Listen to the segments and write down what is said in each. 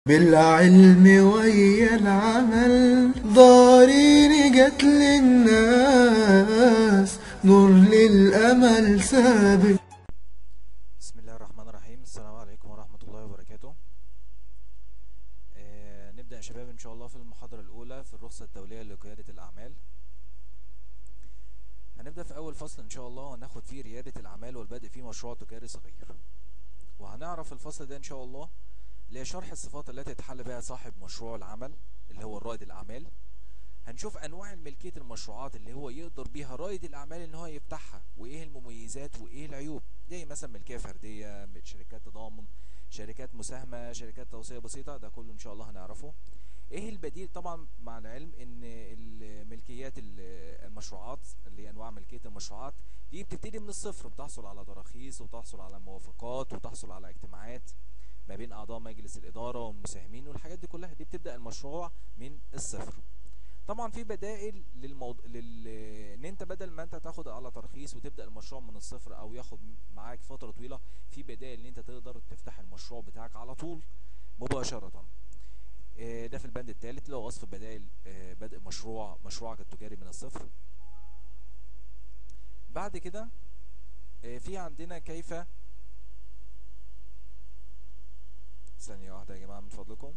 بالعلم ويا العمل ضارين جت للناس نور للأمل سابق. بسم الله الرحمن الرحيم. السلام عليكم ورحمة الله وبركاته. نبدأ يا شباب إن شاء الله في المحاضرة الأولى في الرخصة الدولية لقيادة الأعمال. هنبدأ في أول فصل إن شاء الله وهناخد فيه ريادة الأعمال والبدء في مشروع تجاري صغير. وهنعرف الفصل ده إن شاء الله لشرح الصفات التي يتحلى بها صاحب مشروع العمل اللي هو رائد الأعمال. هنشوف أنواع الملكية المشروعات اللي هو يقدر بيها رائد الأعمال إن هو يفتحها، وإيه المميزات وإيه العيوب، زي مثلا ملكية فردية، شركات تضامن، شركات مساهمة، شركات توصية بسيطة. ده كله إن شاء الله هنعرفه. ايه البديل؟ طبعا مع العلم ان الملكيات المشروعات اللي هي انواع ملكية المشروعات دي بتبتدي من الصفر، بتحصل على تراخيص وتحصل على موافقات وتحصل على اجتماعات ما بين اعضاء مجلس الادارة والمساهمين، والحاجات دي كلها دي بتبدأ المشروع من الصفر. طبعا في بدائل ان انت بدل ما انت تاخد على ترخيص وتبدأ المشروع من الصفر او ياخد معاك فترة طويلة، في بدائل ان انت تقدر تفتح المشروع بتاعك على طول مباشرة. ده في البند الثالث اللي هو وصف بدائل بدء مشروعك التجاري من الصفر. بعد كده في عندنا كيف. ثانية واحدة يا جماعة من فضلكم.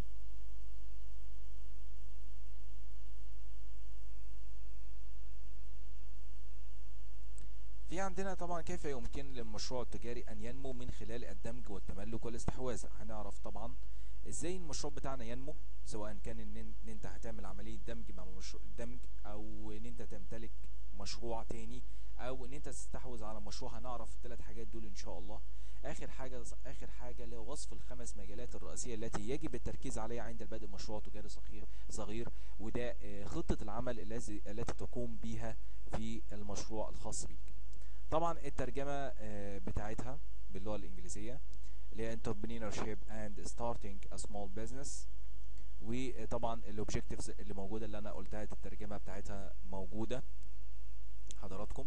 في عندنا طبعا كيف يمكن للمشروع التجاري أن ينمو من خلال الدمج والتملك والاستحواذ. هنعرف طبعا ازاي المشروع بتاعنا ينمو، سواء كان ان انت هتعمل عملية دمج مع مشروع دمج، او ان انت تمتلك مشروع تاني، او ان انت تستحوذ على مشروع. هنعرف الثلاث حاجات دول ان شاء الله. اخر حاجة اللي هو وصف الخمس مجالات الرئيسية التي يجب التركيز عليها عند البدء مشروع تجاري صغير. وده خطة العمل التي تقوم بها في المشروع الخاص بيك. طبعا الترجمة بتاعتها باللغة الإنجليزية اللي هي entrepreneurship and starting a small business. وطبعا الاوبجكتيفز اللي موجودة اللي انا قلتها الترجمة بتاعتها موجودة حضراتكم.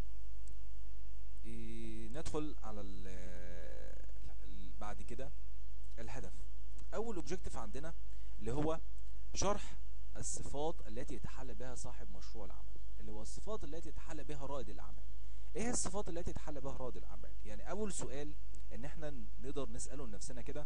ندخل على بعد كده الهدف. اول اوبجكتيف عندنا اللي هو شرح الصفات التي يتحلى بها صاحب مشروع العمل، اللي هو الصفات التي يتحلى بها رائد الاعمال. ايه الصفات التي يتحلى بها رائد الاعمال؟ يعني اول سؤال ان احنا نقدر نساله لنفسنا كده،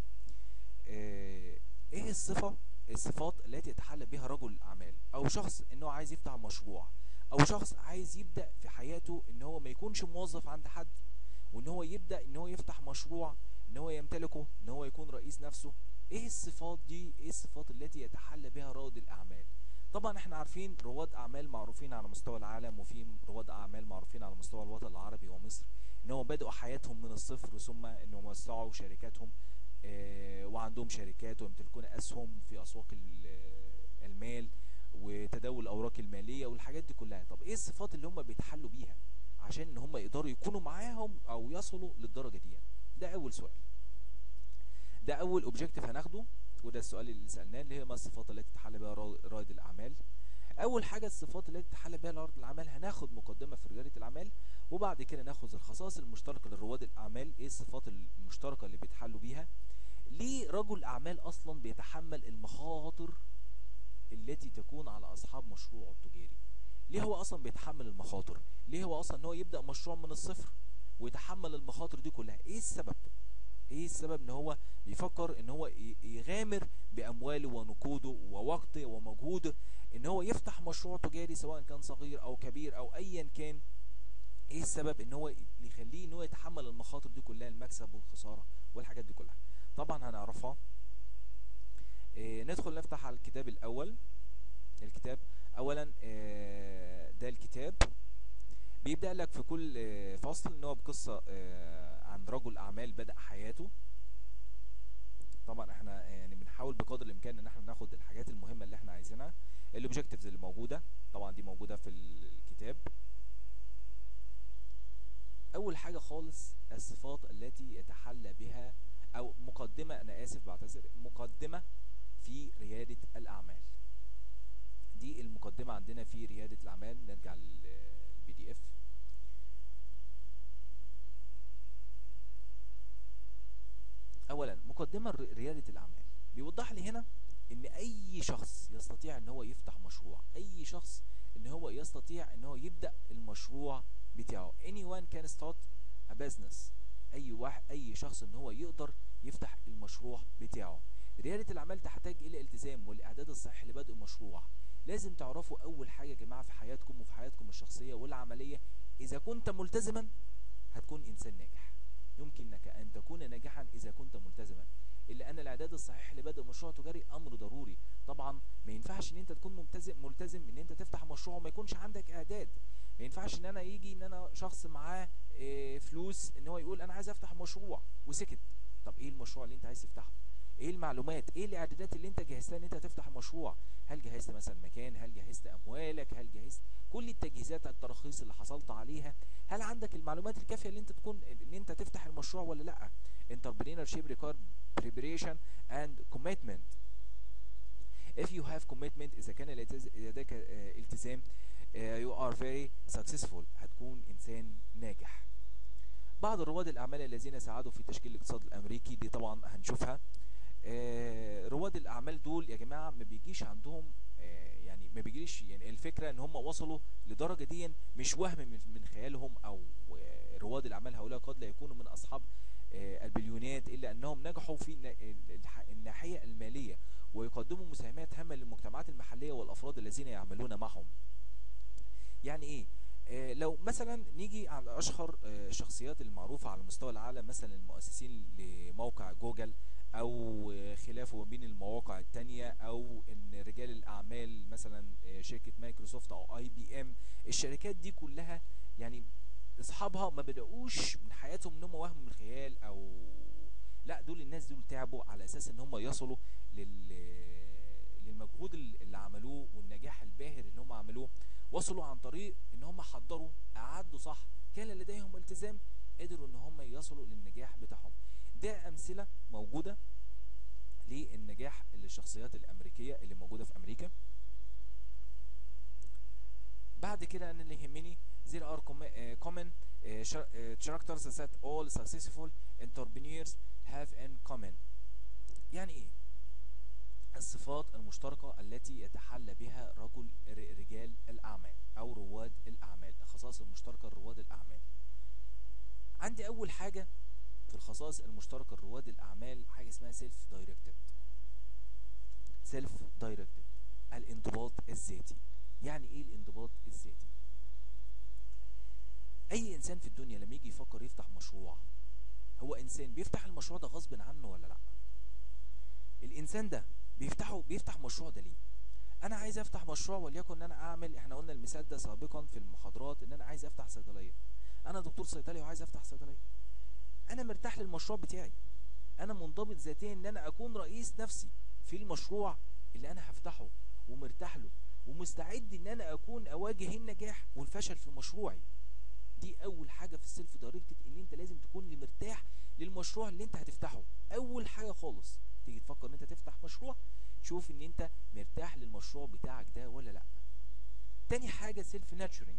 ايه الصفات التي يتحلى بها رجل اعمال او شخص انه عايز يفتح مشروع، او شخص عايز يبدا في حياته ان هو ما يكونش موظف عند حد، وان هو يبدا ان هو يفتح مشروع ان هو يمتلكه، ان هو يكون رئيس نفسه. ايه الصفات دي؟ ايه الصفات التي يتحلى بها رائد الاعمال؟ طبعا احنا عارفين رواد اعمال معروفين على مستوى العالم، وفي رواد اعمال معروفين على مستوى الوطن العربي ومصر ان هم بدأوا حياتهم من الصفر، ثم انهم وسعوا شركاتهم وعندهم شركات ويمتلكون اسهم في اسواق المال وتداول الاوراق الماليه والحاجات دي كلها. طب ايه الصفات اللي هم بيتحلوا بيها عشان ان هم يقدروا يكونوا معاهم او يصلوا للدرجه دي؟ ده اول سؤال، ده اول اوبجكتيف هناخده، وده السؤال اللي سالناه اللي هي ما الصفات التي تتحلى بها رائد الاعمال. اول حاجه الصفات التي تتحلى بها رائد الاعمال، هناخد مقدمه في رياده الاعمال، وبعد كده ناخد الخصائص المشتركه لرواد الاعمال. ايه الصفات المشتركه اللي بيتحلوا بيها؟ ليه رجل اعمال اصلا بيتحمل المخاطر التي تكون على اصحاب مشروعه التجاري؟ ليه هو اصلا بيتحمل المخاطر؟ ليه هو اصلا ان هو يبدا مشروع من الصفر ويتحمل المخاطر دي كلها؟ ايه السبب؟ ايه السبب ان هو بيفكر ان هو يغامر بامواله ونقوده ووقته ومجهوده ان هو يفتح مشروع تجاري سواء كان صغير او كبير او ايا كان؟ ايه السبب ان هو يخليه ان هو يتحمل المخاطر دي كلها، المكسب والخسارة والحاجات دي كلها؟ طبعا هنعرفها. ندخل نفتح على الكتاب الاول. الكتاب اولا ده الكتاب بيبدأ لك في كل فصل ان هو بقصة عن رجل اعمال بدأ حياته. طبعا احنا يعني بنحاول بقدر الامكان ان احنا ناخد الحاجات المهمة اللي احنا عايزينها. الاوبجكتيفز اللي موجودة طبعا دي موجودة في الكتاب. اول حاجة خالص الصفات التي يتحلى بها، او مقدمة، انا اسف بعتذر، مقدمة في ريادة الاعمال. دي المقدمة عندنا في ريادة الاعمال. نرجع للبي دي اف. اولا مقدمة ريادة الاعمال. بيوضح لي هنا ان اي شخص يستطيع ان هو يفتح مشروع، اي شخص ان هو يستطيع ان هو يبدأ المشروع بتاعه. anyone can start a business. اي شخص ان هو يقدر يفتح المشروع بتاعه. ريادة الاعمال تحتاج الى التزام والاعداد الصحيح لبدء المشروع. لازم تعرفوا اول حاجة يا جماعة في حياتكم وفي حياتكم الشخصية والعملية، اذا كنت ملتزما هتكون انسان ناجح. يمكنك ان تكون ناجحا اذا كنت ملتزما، الا ان الاعداد الصحيح لبدء مشروع تجاري امر ضروري. طبعا ما ينفعش ان انت تكون ملتزم ان انت تفتح مشروع وما يكونش عندك اعداد. ما ينفعش ان انا يجي ان انا شخص معاه فلوس ان هو يقول انا عايز افتح مشروع وسكت. طب ايه المشروع اللي انت عايز تفتحه؟ ايه المعلومات، ايه الاعدادات اللي انت جهزتها ان انت تفتح مشروع؟ هل جهزت مثلا مكان؟ هل جهزت اموالك؟ هل جهزت كل التجهيزات، التراخيص اللي حصلت عليها؟ هل عندك المعلومات الكافيه اللي انت تكون ان انت تفتح المشروع ولا لا؟ entrepreneurship require preparation and commitment. if you have commitment، اذا كان لديك التزام you are very successful، هتكون انسان ناجح. بعض رواد الاعمال الذين ساعدوا في تشكيل الاقتصاد الامريكي، دي طبعا هنشوفها. رواد الاعمال دول يا جماعه ما بيجيش عندهم يعني ما بيجيش يعني الفكره ان هم وصلوا لدرجه دي مش وهم من خيالهم، او رواد الاعمال هؤلاء قد لا يكونوا من اصحاب البليونات، الا انهم نجحوا في الناحيه الماليه ويقدموا مساهمات هامه للمجتمعات المحليه والافراد الذين يعملون معهم. يعني ايه؟ لو مثلا نيجي على اشهر الشخصيات المعروفه على مستوى العالم، مثلا المؤسسين لموقع جوجل او خلافه ما بين المواقع التانية، او ان رجال الاعمال مثلا شركه مايكروسوفت او اي بي ام، الشركات دي كلها يعني اصحابها ما بدأوش من حياتهم ان هم وهم من الخيال، او لا، دول الناس دول تعبوا على اساس ان هم يصلوا للمجهود اللي عملوه والنجاح الباهر اللي هم عملوه. وصلوا عن طريق ان هم حضروا، اعدوا صح، كان لديهم التزام، قدروا ان هم يصلوا للنجاح بتاعهم. ده امثله موجوده للنجاح للشخصيات الامريكيه اللي موجوده في امريكا. بعد كده انا اللي يهمني there are common characters that all successful entrepreneurs have in common. يعني ايه؟ الصفات المشتركة التي يتحلى بها رجال الأعمال أو رواد الأعمال، الخصائص المشتركة لرواد الأعمال. عندي أول حاجة في الخصائص المشتركة لرواد الأعمال حاجة اسمها self directed، الانضباط الذاتي. يعني إيه الانضباط الذاتي؟ أي إنسان في الدنيا لما يجي يفكر يفتح مشروع، هو إنسان بيفتح المشروع ده غصب عنه ولا لأ؟ الإنسان ده بيفتح مشروع ده ليه؟ انا عايز افتح مشروع، وليكن ان انا اعمل، احنا قلنا المثال ده سابقا في المحاضرات، ان انا عايز افتح صيدليه. انا دكتور صيدلي وعايز افتح صيدليه. انا مرتاح للمشروع بتاعي، انا منضبط ذاتيا ان انا اكون رئيس نفسي في المشروع اللي انا هفتحه، ومرتاح له، ومستعد ان انا اكون اواجه النجاح والفشل في مشروعي. دي اول حاجه في السيلف دايركتد، ان انت لازم تكون مرتاح للمشروع اللي انت هتفتحه. اول حاجه خالص تيجي تفكر ان انت تفتح مشروع، شوف ان انت مرتاح للمشروع بتاعك ده ولا لا. تاني حاجه سيلف ناتشورنج،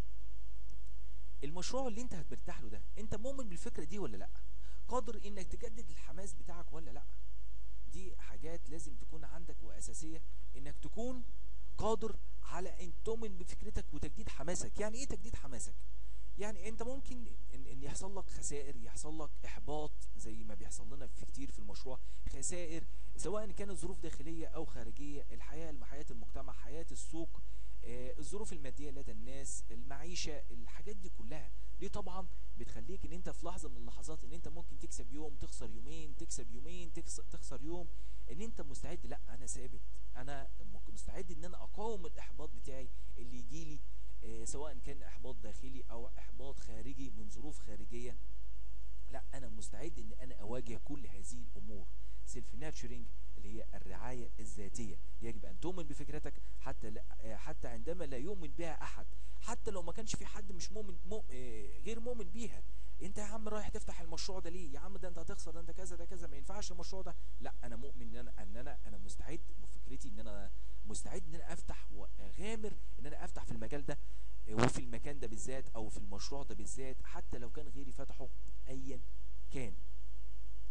المشروع اللي انت هترتاح له ده انت مؤمن بالفكره دي ولا لا؟ قادر انك تجدد الحماس بتاعك ولا لا؟ دي حاجات لازم تكون عندك واساسيه، انك تكون قادر على ان تؤمن بفكرتك وتجديد حماسك. يعني ايه تجديد حماسك؟ يعني انت ممكن ان يحصل لك خسائر، يحصل لك احباط زي ما بيحصل لنا في كتير في المشروع، خسائر سواء كانت ظروف داخليه او خارجيه، الحياه، حياه المجتمع، حياه السوق، الظروف الماديه لدى الناس، المعيشه، الحاجات دي كلها. دي طبعا بتخليك ان انت في لحظه من اللحظات ان انت ممكن تكسب يوم، تخسر يومين، تكسب يومين، تخسر يوم، ان انت مستعد، لا انا ثابت، انا مستعد ان انا اقاوم الاحباط بتاعي اللي يجيلي، سواء كان احباط داخلي او احباط خارجي من ظروف خارجيه. لا، انا مستعد ان انا اواجه كل هذه الامور. سيلف ناتشورنج اللي هي الرعايه الذاتيه، يجب ان تؤمن بفكرتك حتى عندما لا يؤمن بها احد، حتى لو ما كانش في حد مش غير مؤمن بيها. انت يا عم رايح تفتح المشروع ده ليه؟ يا عم ده انت هتخسر، ده انت كذا، ده كذا، ما ينفعش المشروع ده. لا، انا مؤمن ان انا مستعد بفكرتي، ان انا مستعد ان انا افتح واغامر ان انا افتح في المجال ده وفي المكان ده بالذات، او في المشروع ده بالذات، حتى لو كان غيري فتحه ايا كان.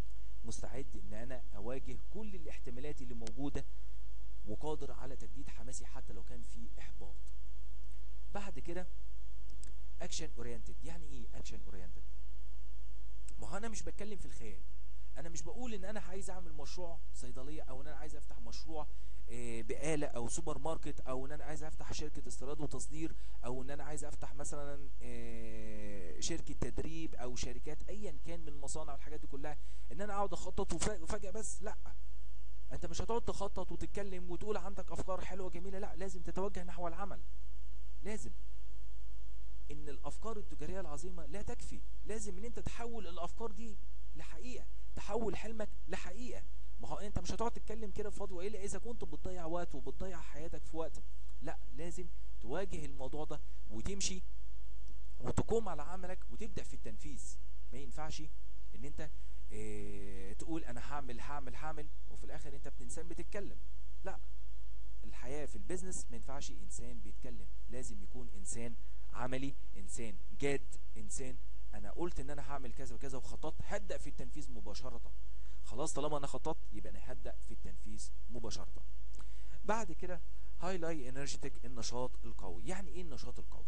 مستعد ان انا اواجه كل الاحتمالات اللي موجودة، وقادر على تجديد حماسي حتى لو كان في احباط. بعد كده اكشن اورينتد. يعني ايه اكشن اورينتد؟ ما هو انا مش بتكلم في الخيال، انا مش بقول ان انا عايز اعمل مشروع صيدليه، او ان انا عايز افتح مشروع بقاله او سوبر ماركت، او ان انا عايز افتح شركه استيراد وتصدير، او ان انا عايز افتح مثلا شركه تدريب، او شركات ايا كان من المصانع والحاجات دي كلها. ان انا اقعد اخطط وفجاه بس، لا، انت مش هتقعد تخطط وتتكلم وتقول عندك افكار حلوه جميله، لا، لازم تتوجه نحو العمل. لازم ان الافكار التجاريه العظيمه لا تكفي، لازم ان انت تحول الافكار دي لحقيقه، تحول حلمك لحقيقه. ما هو انت مش هتقعد تتكلم كده بفضل، والا اذا كنت بتضيع وقت وبتضيع حياتك في وقت. لا، لازم تواجه الموضوع ده وتمشي وتقوم على عملك وتبدا في التنفيذ. ما ينفعش ان انت تقول انا هعمل وفي الاخر انت انسان بتتكلم. لا، الحياة في البيزنس ما ينفعش انسان بيتكلم، لازم يكون انسان عملي، انسان جاد، انسان انا قلت ان انا هعمل كذا وكذا وخططت، هبدأ في التنفيذ مباشرة. خلاص، طالما انا خططت يبقى انا هبدأ في التنفيذ مباشرة. بعد كده هايلاي انرجيتك، النشاط القوي. يعني ايه النشاط القوي؟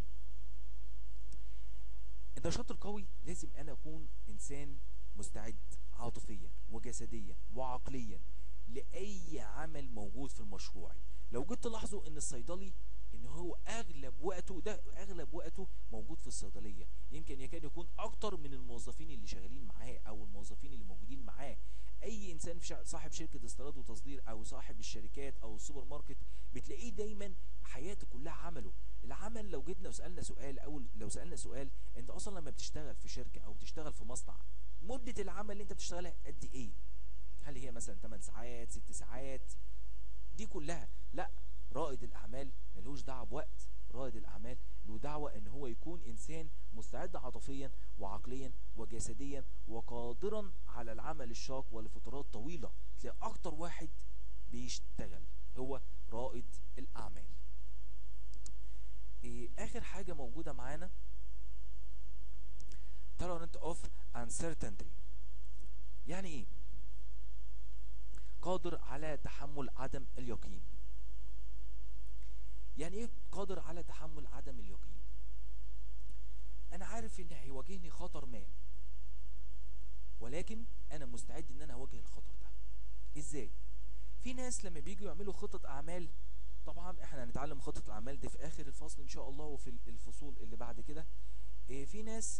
النشاط القوي لازم انا اكون انسان مستعد عاطفيا وجسديا وعقليا لاي عمل موجود في المشروع. لو جيت تلاحظوا ان الصيدلي ان هو اغلب وقته موجود في الصيدليه، يمكن يكاد يكون اكتر من الموظفين اللي شغالين معاه او الموظفين اللي موجودين معاه. اي انسان في صاحب شركه استيراد وتصدير او صاحب الشركات او السوبر ماركت بتلاقيه دايما حياته كلها عمله. العمل، لو جينا وسالنا سؤال، او لو سالنا سؤال، انت اصلا لما بتشتغل في شركه او بتشتغل في مصنع، مده العمل اللي انت بتشتغلها قد ايه؟ هل هي مثلا 8 ساعات، 6 ساعات؟ دي كلها لا. رائد الاعمال ملوش دعوه بوقت، رائد الاعمال له دعوه ان هو يكون انسان مستعد عاطفيا وعقليا وجسديا وقادرا على العمل الشاق ولفترات طويله. تلاقي اكتر واحد بيشتغل هو رائد الاعمال. اخر حاجه موجوده معانا tolerant of uncertainty. يعني ايه؟ قادر على تحمل عدم اليقين. يعني ايه قادر على تحمل عدم اليقين؟ انا عارف ان هيواجهني خطر ما، ولكن انا مستعد ان انا اواجه الخطر ده. ازاي؟ في ناس لما بييجوا يعملوا خطة اعمال، طبعا احنا هنتعلم خطة الاعمال دي في اخر الفصل ان شاء الله وفي الفصول اللي بعد كده. في ناس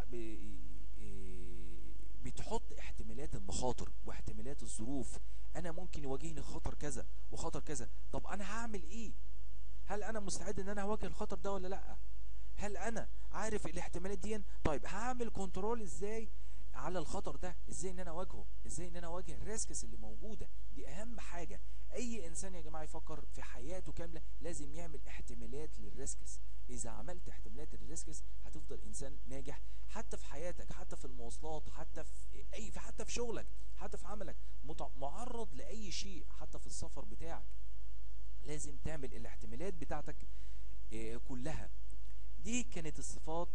بتحط احتمالات المخاطر واحتمالات الظروف. انا ممكن يواجهني خطر كذا وخطر كذا، طب انا هعمل ايه؟ هل انا مستعد ان انا اواجه الخطر ده ولا لا؟ هل انا عارف الاحتمالات دي؟ طيب هعمل كنترول ازاي على الخطر ده؟ ازاي ان انا اواجهه؟ ازاي ان انا اواجه الريسكس اللي موجوده؟ دي اهم حاجه. اي انسان يا جماعه يفكر في حياته كامله لازم يعمل احتمالات للريسكس. اذا عملت احتمالات للريسكس هتفضل انسان ناجح، حتى في حياتك، حتى في المواصلات، حتى في شغلك، حتى في عملك، معرض لاي شيء، حتى في السفر بتاعك لازم تعمل الاحتمالات بتاعتك كلها. دي كانت الصفات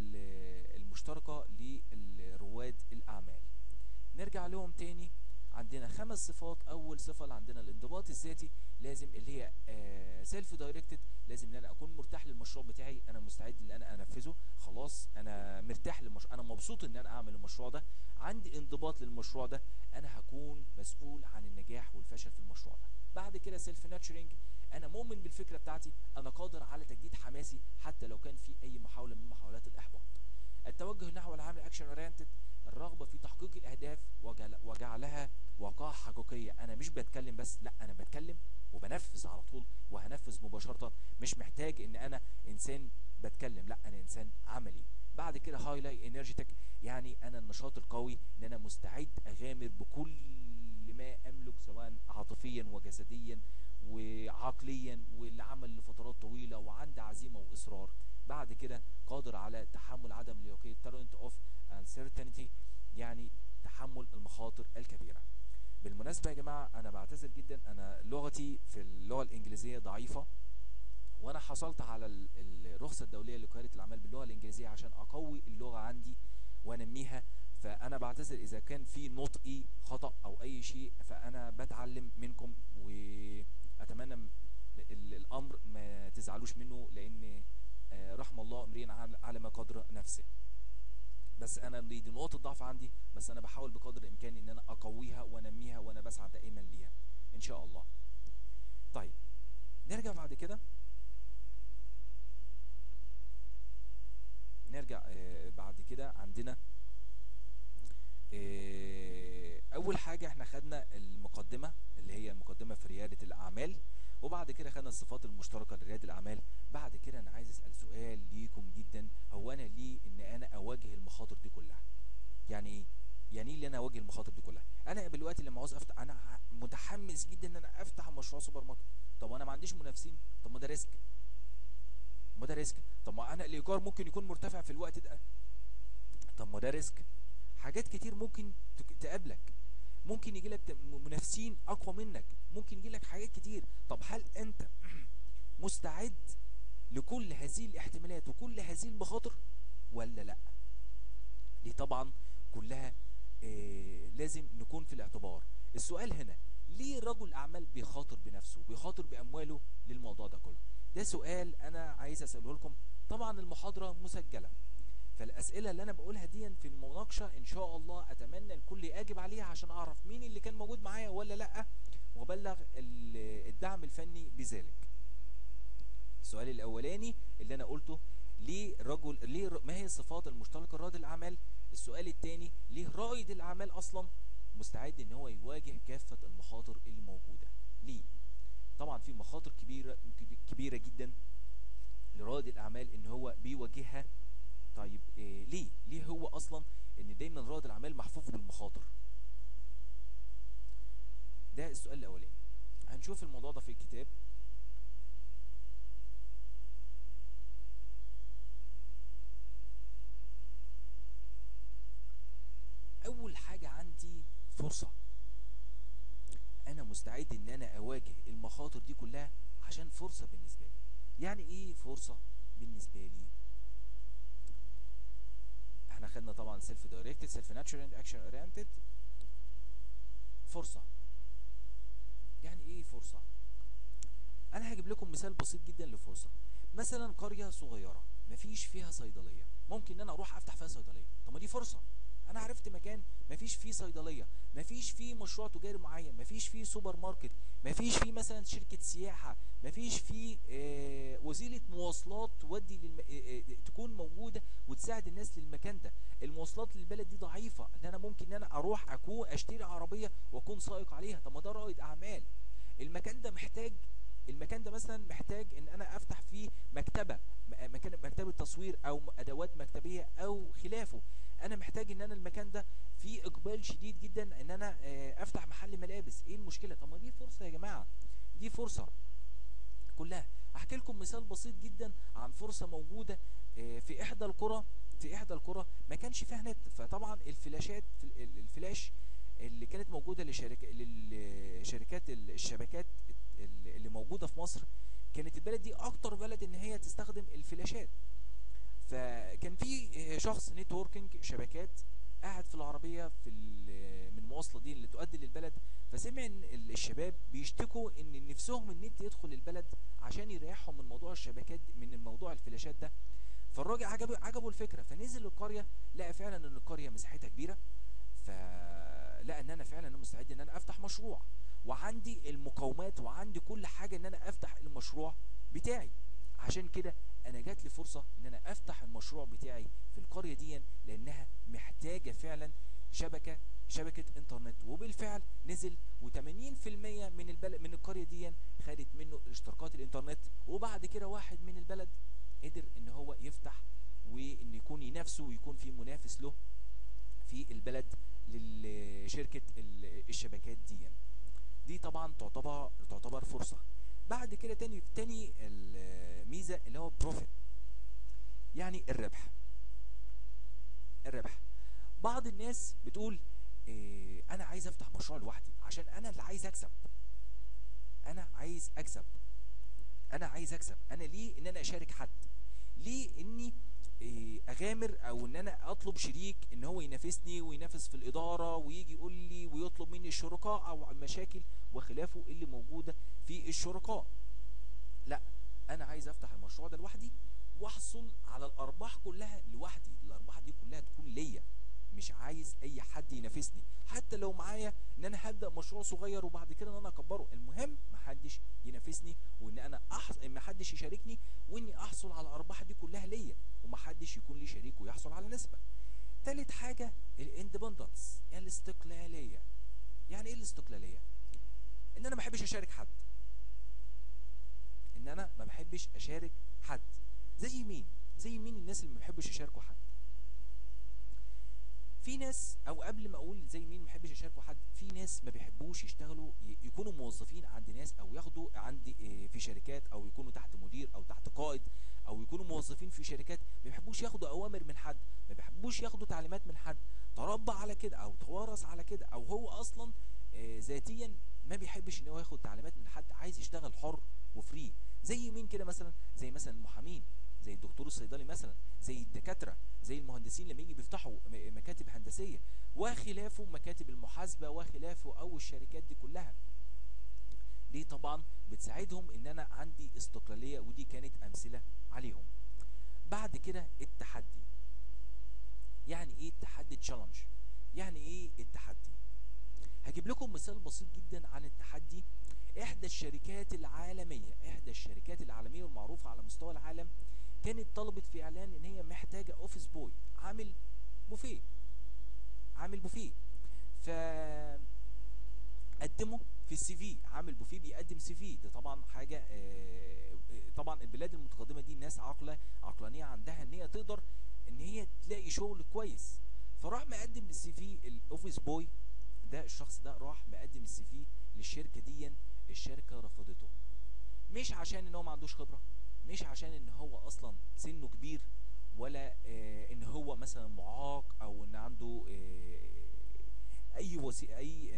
المشتركة لرواد الأعمال. نرجع لهم تاني. عندنا 5 صفات. أول صفة اللي عندنا الانضباط الذاتي، لازم اللي هي سيلف دايركتد. لازم ان انا اكون مرتاح للمشروع بتاعي، انا مستعد ان انا انفذه، خلاص انا مرتاح للمشروع، انا مبسوط ان انا اعمل المشروع ده، عندي انضباط للمشروع ده، انا هكون مسؤول عن النجاح والفشل في المشروع ده. بعد كده سيلف ناتشرنج، انا مؤمن بالفكره بتاعتي، انا قادر على تجديد حماسي حتى لو كان في اي محاوله من محاولات الاحباط. التوجه نحو العمل اكشن اورينتد، الرغبه في تحقيق الاهداف وجعلها واقع حقيقيه. انا مش بتكلم بس، لا، انا بتكلم وبنفذ على طول وهنفذ مباشره، مش محتاج ان انا انسان بتكلم، لا، انا انسان عملي. بعد كده هايلاي انرجيتك، يعني انا النشاط القوي، ان انا مستعد اغامر بكل ما املك سواء عاطفيا وجسديا وعقليا، والعمل لفترات طويله وعندي عزيمه واصرار. بعد كده قادر على تحمل عدم اليقين tolerant of uncertainty، يعني تحمل المخاطر الكبيره. بالمناسبه يا جماعه انا بعتذر جدا، انا لغتي في اللغه الانجليزيه ضعيفه، وانا حصلت على الرخصه الدوليه لقياده الاعمال باللغه الانجليزيه عشان اقوي اللغه عندي وانميها. فانا بعتذر اذا كان في نطقي خطأ او اي شيء، فانا بتعلم منكم، واتمنى الامر ما تزعلوش منه، لان رحم الله امرئ على ما قدر نفسه. بس انا دي نقطة ضعف عندي، بس انا بحاول بقدر الامكان ان انا اقويها وانميها، وانا بسعى دائما ليها ان شاء الله. طيب نرجع بعد كده، نرجع بعد كده عندنا اول حاجة احنا خدنا المقدمة اللي هي المقدمة في ريادة الاعمال، وبعد كده خدنا الصفات المشتركة لريادة الاعمال. بعد كده انا عايز اسأل سؤال ليكم جدا، هو انا ليه ان انا اواجه المخاطر دي كلها؟ يعني ايه؟ يعني ايه اللي انا اواجه المخاطر دي كلها؟ انا دلوقتي لما عاوز افتح، انا متحمس جدا ان انا افتح مشروع سوبر ماركت. طب وانا ما عنديش منافسين؟ طب ما ده ريسك، ما ده ريسك. طب ما انا الايجار ممكن يكون مرتفع في الوقت ده، طب ما ده ريسك. حاجات كتير ممكن تقابلك، ممكن يجي لك منافسين اقوى منك، ممكن يجي لك حاجات كتير. طب هل انت مستعد لكل هذه الاحتمالات وكل هذه المخاطر ولا لا؟ دي طبعا كلها لازم نكون في الاعتبار. السؤال هنا، ليه رجل اعمال بيخاطر بنفسه بيخاطر بامواله للموضوع ده كله؟ ده سؤال انا عايز اساله لكم. طبعا المحاضرة مسجلة، فالاسئله اللي انا بقولها دي في المناقشه ان شاء الله اتمنى الكل يجاوب عليها عشان اعرف مين اللي كان موجود معايا ولا لا، وابلغ الدعم الفني بذلك. السؤال الاولاني اللي انا قلته، ما هي الصفات المشتركه لرائد الاعمال؟ السؤال الثاني، ليه رائد الاعمال اصلا مستعد ان هو يواجه كافه المخاطر اللي موجوده؟ ليه؟ طبعا في مخاطر كبيره جدا لرائد الاعمال ان هو بيواجهها. طيب ليه هو اصلا ان دايما رائد الاعمال محفوف بالمخاطر؟ ده السؤال الاولاني. هنشوف الموضوع ده في الكتاب. اول حاجة عندي فرصة، انا مستعد ان انا اواجه المخاطر دي كلها عشان فرصة بالنسبة لي. يعني ايه فرصة بالنسبة لي؟ احنا خدنا طبعا سيلف دايركتد، سيلف ناتشورال، اكشن اورينتد. فرصة يعني ايه فرصة؟ انا هجيب لكم مثال بسيط جدا لفرصة. مثلا قرية صغيرة مفيش فيها صيدلية، ممكن ان انا اروح افتح فيها صيدلية. طب ما دي فرصة، انا عرفت مكان مفيش فيه صيدلية، مفيش فيه مشروع تجاري معين، مفيش فيه سوبر ماركت، مفيش فيه مثلا شركة سياحة، مفيش فيه وسيلة مواصلات تودي تكون موجودة وتساعد الناس للمكان ده. المواصلات للبلد دي ضعيفة، ان انا ممكن ان انا اروح اكون اشتري عربية واكون سائق عليها. طب ما ده رائد اعمال. المكان ده محتاج، المكان ده مثلا محتاج ان انا افتح فيه مكتبة، مكتبة تصوير او ادوات مكتبية او خلافه. انا محتاج ان انا المكان ده فيه اقبال شديد جدا ان انا افتح محل ملابس. ايه المشكلة؟ طب ما دي فرصة يا جماعة، دي فرصة كلها. احكي لكم مثال بسيط جدا عن فرصة موجودة في احدى القرى. في احدى القرى ما كانش فيها نت، فطبعا الفلاشات، الفلاش اللي كانت موجودة للشركات الشبكات اللي موجودة في مصر، كانت البلد دي اكتر بلد ان هي تستخدم الفلاشات. فكان في شخص نتوركينج شبكات قاعد في العربية من المواصلة دي اللي تؤدي للبلد، فسمع ان الشباب بيشتكوا ان نفسهم النت يدخل البلد عشان يريحهم من موضوع الشبكات، من موضوع الفلاشات ده. فالراجل عجبه الفكرة، فنزل القرية، لقى فعلا ان القرية مساحتها كبيرة، فلقى ان انا فعلا مستعد ان انا افتح مشروع، وعندي المقومات وعندي كل حاجة ان انا افتح المشروع بتاعي. عشان كده انا جات لي فرصة ان انا افتح المشروع بتاعي في القرية دي، لانها محتاجة فعلا شبكة انترنت. وبالفعل نزل، و80% من القرية دي خدت منه اشتراكات الانترنت. وبعد كده واحد من البلد قدر ان هو يفتح، وان يكون ينافسه ويكون في منافس له في البلد للشركة الشبكات دي طبعا تعتبر فرصة. بعد كده تاني الميزة اللي هو بروفيت، يعني الربح. بعض الناس بتقول انا عايز افتح مشروع لوحدي عشان انا اللي عايز اكسب. انا عايز اكسب، انا ليه ان انا اشارك حد؟ ليه اني اغامر او ان انا اطلب شريك ان هو ينافسني وينافس في الاداره ويجي يقول لي ويطلب مني الشركاء او المشاكل وخلافه اللي موجوده في الشركاء. لا، انا عايز افتح المشروع ده لوحدي واحصل على الارباح كلها لوحدي، الارباح دي كلها تكون ليا، مش عايز اي حد ينافسني، حتى لو معايا ان انا هبدا مشروع صغير وبعد كده ان انا اكبره، المهم محدش ينافسني وان انا محدش يشاركني واني احصل على الارباح دي كلها ليا ومحدش يكون لي شريك ويحصل على نسبه. تالت حاجه الاندبندنس، الاستقلاليه. يعني ايه الاستقلاليه؟ ان انا ما بحبش اشارك حد، ان انا ما بحبش اشارك حد. زي مين؟ زي مين الناس اللي ما بيحبش يشاركوا حد؟ في ناس، او قبل ما اقول زي مين ما بيحبش يشاركوا حد، في ناس ما بيحبوش يشتغلوا يكونوا موظفين عند ناس او ياخدوا عندي في شركات او يكونوا تحت مدير او تحت قائد او يكونوا موظفين في شركات، ما بيحبوش ياخدوا اوامر من حد، ما بيحبوش ياخدوا تعليمات من حد، تربى على كده او توارث على كده، او هو اصلا ذاتيا ما بيحبش ان هو ياخد تعليمات من حد، عايز يشتغل حر وفري. زي مين كده مثلا؟ زي مثلا المحامين، زي الدكتور الصيدلي مثلا، زي الدكاتره، زي المهندسين لما يجي بيفتحوا مكاتب هندسيه وخلافه، مكاتب المحاسبه وخلافه او الشركات دي كلها. دي طبعا بتساعدهم ان انا عندي استقلاليه، ودي كانت امثله عليهم. بعد كده التحدي. يعني ايه التحدي؟ تشالنج. يعني ايه التحدي؟ هجيب لكم مثال بسيط جدا عن التحدي. احدى الشركات العالميه والمعروفه على مستوى العالم كانت طلبت في اعلان ان هي محتاجه اوفيس بوي، عامل بوفيه، ف قدموا في السي في، عامل بوفيه بيقدم سي في. ده طبعا حاجه طبعا البلاد المتقدمه دي الناس عقلانيه عندها ان هي تقدر ان هي تلاقي شغل كويس. فراح مقدم السي في الاوفيس بوي ده، الشخص ده راح مقدم السي في للشركه دي، الشركه رفضته. مش عشان ان هو ما عندوش خبره، مش عشان ان هو اصلا سنه كبير، ولا ان هو مثلا معاق او ان عنده اي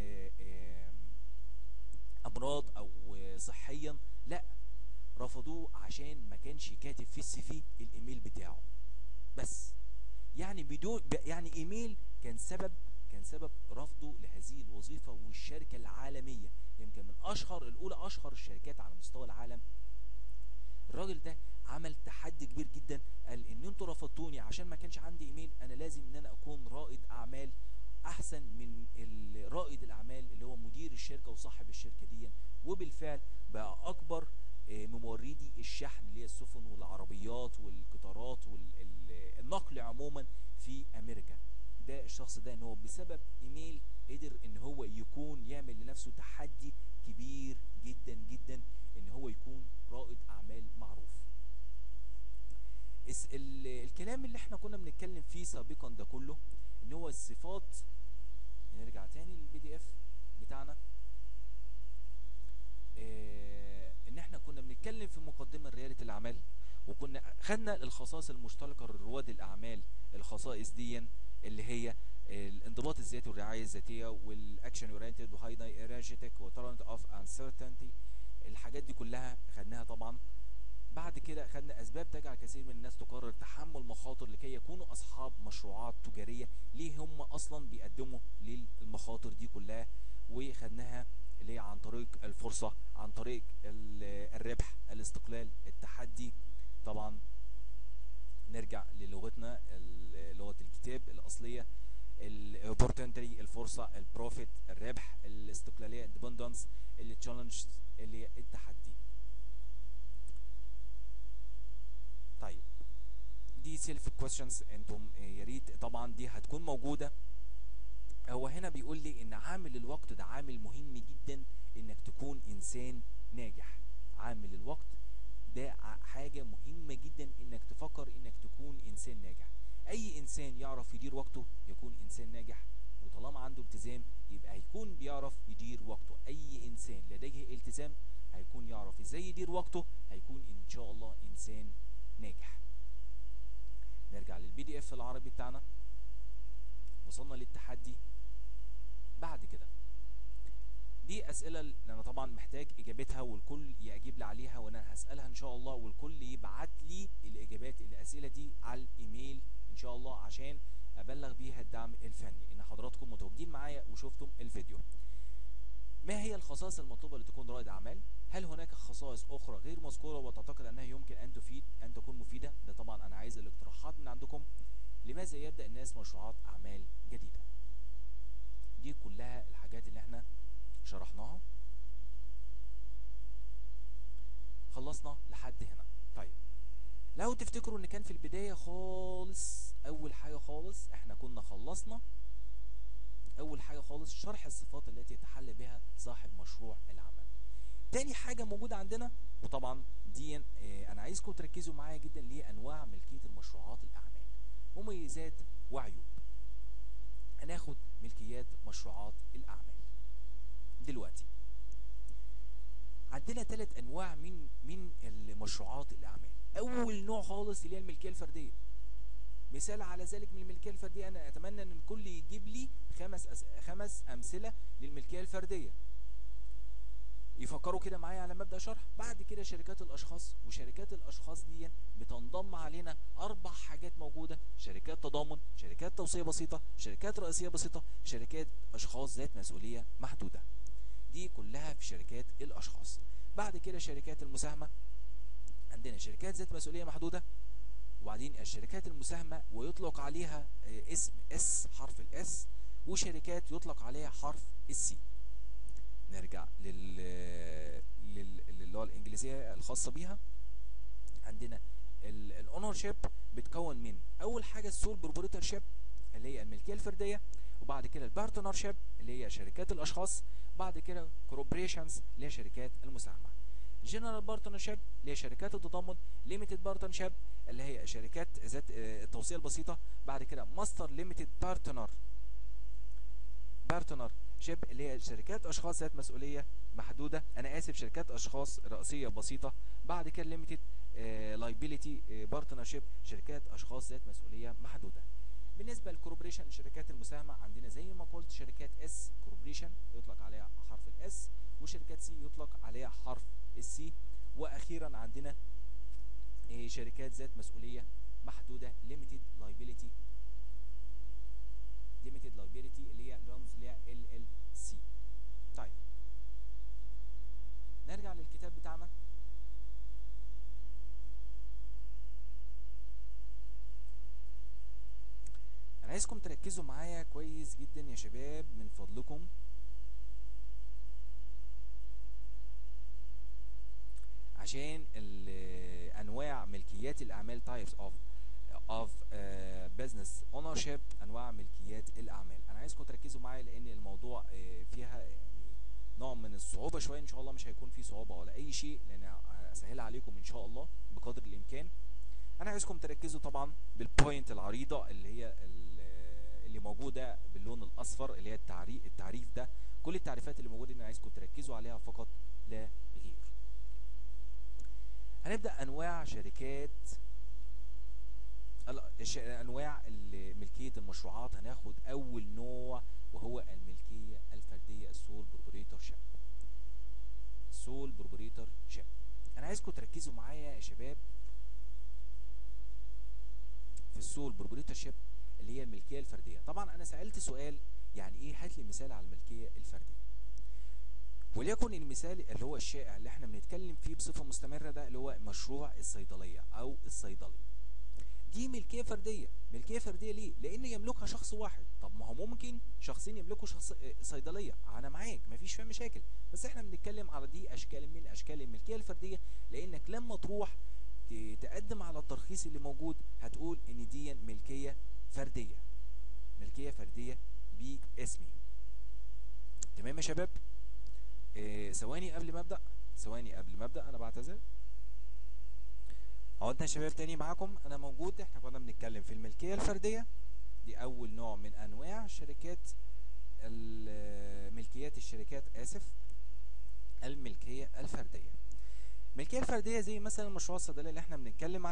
امراض او صحيا، لا، رفضوه عشان ما كانش كاتب في السي في الايميل بتاعه بس. يعني بدون يعني ايميل كان سبب رفضه لهذه الوظيفه. والشركه العالميه يمكن من اشهر الشركات على مستوى العالم، الراجل ده عمل تحدي كبير جدا، قال ان انتوا رفضتوني عشان ما كانش عندي ايميل، انا لازم ان انا اكون رائد اعمال احسن من رائد الاعمال اللي هو مدير الشركه وصاحب الشركه دي. وبالفعل بقى اكبر مموردي الشحن اللي هي السفن والعربيات والقطارات والنقل عموما في امريكا. ده الشخص ده ان هو بسبب ايميل قدر ان هو يكون يعمل لنفسه تحدي كبير جدا جدا ان هو يكون رائد اعمال معروف. الكلام اللي احنا كنا بنتكلم فيه سابقا ده كله ان هو الصفات. نرجع تاني للبي دي اف بتاعنا. ان احنا كنا بنتكلم في مقدمه رياده الاعمال، وكنا خدنا الخصائص المشتركه لرواد الاعمال. الخصائص دي اللي هي الانضباط الذاتي والرعايه الذاتيه والاكشن اورينتد وهاي انرجيتك وتالنت اوف انسرتينتي. الحاجات دي كلها خدناها طبعا. بعد كده خدنا اسباب تجعل كثير من الناس تقرر تحمل مخاطر لكي يكونوا اصحاب مشروعات تجاريه، ليه هم اصلا بيقدموا للمخاطر دي كلها. وخدناها اللي هي عن طريق الفرصه، عن طريق الربح، الاستقلال، التحدي. طبعا نرجع للغتنا، لغه الكتاب الاصليه، الاوبورتونيتي الفرصه، البروفيت الربح، الاستقلاليه اندبندنس، التشالنج اللي هي التحدي. طيب دي سيلف كويستشنز، انتم يا ريت طبعا دي هتكون موجوده. هو هنا بيقول لي ان عامل الوقت ده عامل مهم جدا انك تكون انسان ناجح. عامل الوقت ده حاجه مهمه جدا انك تفكر انك تكون انسان ناجح. اي انسان يعرف يدير وقته يكون انسان ناجح، وطالما عنده التزام يبقى هيكون بيعرف يدير وقته. اي انسان لديه التزام هيكون يعرف ازاي يدير وقته، هيكون ان شاء الله انسان ناجح. نرجع للبي دي اف العربي بتاعنا. وصلنا للتحدي. بعد كده دي اسئله اللي انا طبعا محتاج اجابتها والكل يجيب لي عليها، وانا هسالها ان شاء الله والكل يبعت لي الاجابات اللي الاسئله دي على الايميل ان شاء الله، عشان ابلغ بيها الدعم الفني ان حضراتكم متواجدين معايا وشفتم الفيديو. ما هي الخصائص المطلوبه لتكون رائد اعمال؟ هل هناك خصائص اخرى غير مذكوره وتعتقد انها يمكن ان تكون مفيده؟ ده طبعا انا عايز الاقتراحات من عندكم. لماذا يبدا الناس مشروعات اعمال جديده؟ دي كلها الحاجات اللي احنا شرحناها. خلصنا لحد هنا. طيب لو تفتكروا ان كان في البدايه خالص، اول حاجه خالص احنا كنا خلصنا اول حاجه خالص شرح الصفات التي يتحلى بها صاحب مشروع العمل. تاني حاجه موجوده عندنا، وطبعا دي انا عايزكم تركزوا معايا جدا، لانواع ملكيه المشروعات الاعمال، مميزات وعيوب. هناخد ملكيات مشروعات الاعمال. دلوقتي عندنا 3 انواع من المشروعات الاعمال. اول نوع خالص اللي هي الملكيه الفرديه. مثال على ذلك من الملكيه الفرديه، انا اتمنى ان الكل يجيب لي 5 امثله للملكيه الفرديه. يفكروا كده معايا على مبدأ شرح. بعد كده شركات الاشخاص، وشركات الاشخاص دي بتنضم علينا 4 حاجات موجوده: شركات تضامن، شركات توصيه بسيطه، شركات رئيسيه بسيطه، شركات اشخاص ذات مسؤوليه محدوده. دي كلها في شركات الاشخاص. بعد كده شركات المساهمه، عندنا شركات ذات مسؤوليه محدوده، وبعدين الشركات المساهمه ويطلق عليها اسم حرف الاس، وشركات يطلق عليها حرف السي. نرجع اللي هو الانجليزيه الخاصه بيها. عندنا الاونر شيب بتكون من اول حاجه السول بروبريتور شيب اللي هي الملكيه الفرديه، وبعد كده البارتنر شيب اللي هي شركات الاشخاص، بعد كده كوربريشنز اللي هي شركات المساهمه، جنرال بارتنر شيب اللي هي شركات التضامن، ليميتد بارتنر شيب اللي هي شركات ذات التوصيه البسيطه، بعد كده ماستر ليميتد بارتنر شيب اللي هي شركات اشخاص ذات مسؤوليه محدوده، انا اسف شركات اشخاص رئيسيه بسيطه، بعد كده ليميتد لايبيليتي بارتنر شيب شركات اشخاص ذات مسؤوليه محدوده. بالنسبه للكوربريشن شركات المساهمه، عندنا زي ما قلت شركات اس كوربريشن يطلق عليها حرف الاس، وشركات سي يطلق عليها حرف السي، واخيرا عندنا شركات ذات مسؤوليه محدوده ليميتد لايبيليتي اللي هي رمز ليها LLC. طيب نرجع للكتاب بتاعنا. انا عايزكم تركزوا معايا كويس جدا يا شباب من فضلكم، عشان انواع ملكيات الاعمال types of business ownership، انواع ملكيات الاعمال. انا عايزكم تركزوا معايا لان الموضوع فيها يعني نوع من الصعوبه شويه. ان شاء الله مش هيكون فيه صعوبه ولا اي شيء، لان اسهلها عليكم ان شاء الله بقدر الامكان. انا عايزكم تركزوا طبعا بالبوينت العريضه اللي هي اللي موجوده باللون الاصفر، اللي هي التعريف ده. كل التعريفات اللي موجوده انا عايزكم تركزوا عليها فقط لا غير. هنبدا انواع شركات انواع ملكيه المشروعات. هناخد اول نوع وهو الملكيه الفرديه، السول بروبريتور شيب. انا عايزكم تركزوا معايا يا شباب في السول بروبريتور شيب اللي هي الملكيه الفرديه. طبعا انا سالت سؤال يعني ايه، هات لي مثال على الملكيه الفرديه. وليكن المثال اللي هو الشائع اللي احنا بنتكلم فيه بصفه مستمره ده اللي هو مشروع الصيدليه او الصيدلي. دي ملكيه فرديه. ملكيه فرديه ليه؟ لان يملكها شخص واحد. طب ما هو ممكن شخصين يملكوا صيدليه، انا معاك مفيش فيها مشاكل، بس احنا بنتكلم على دي اشكال من اشكال الملكيه الفرديه، لانك لما تروح تقدم على الترخيص اللي موجود هتقول ان دي ملكيه فرديه باسمي. تمام يا شباب؟ ثواني قبل ما ابدا انا بعتذر. عودنا يا شباب تاني معاكم، انا موجود. احنا كنا بنتكلم في الملكيه الفرديه، دي اول نوع من انواع شركات ملكيات الشركات، الملكيه الفرديه. الملكيه الفرديه زي مثلا مشروع الصيدليه اللي احنا بنتكلم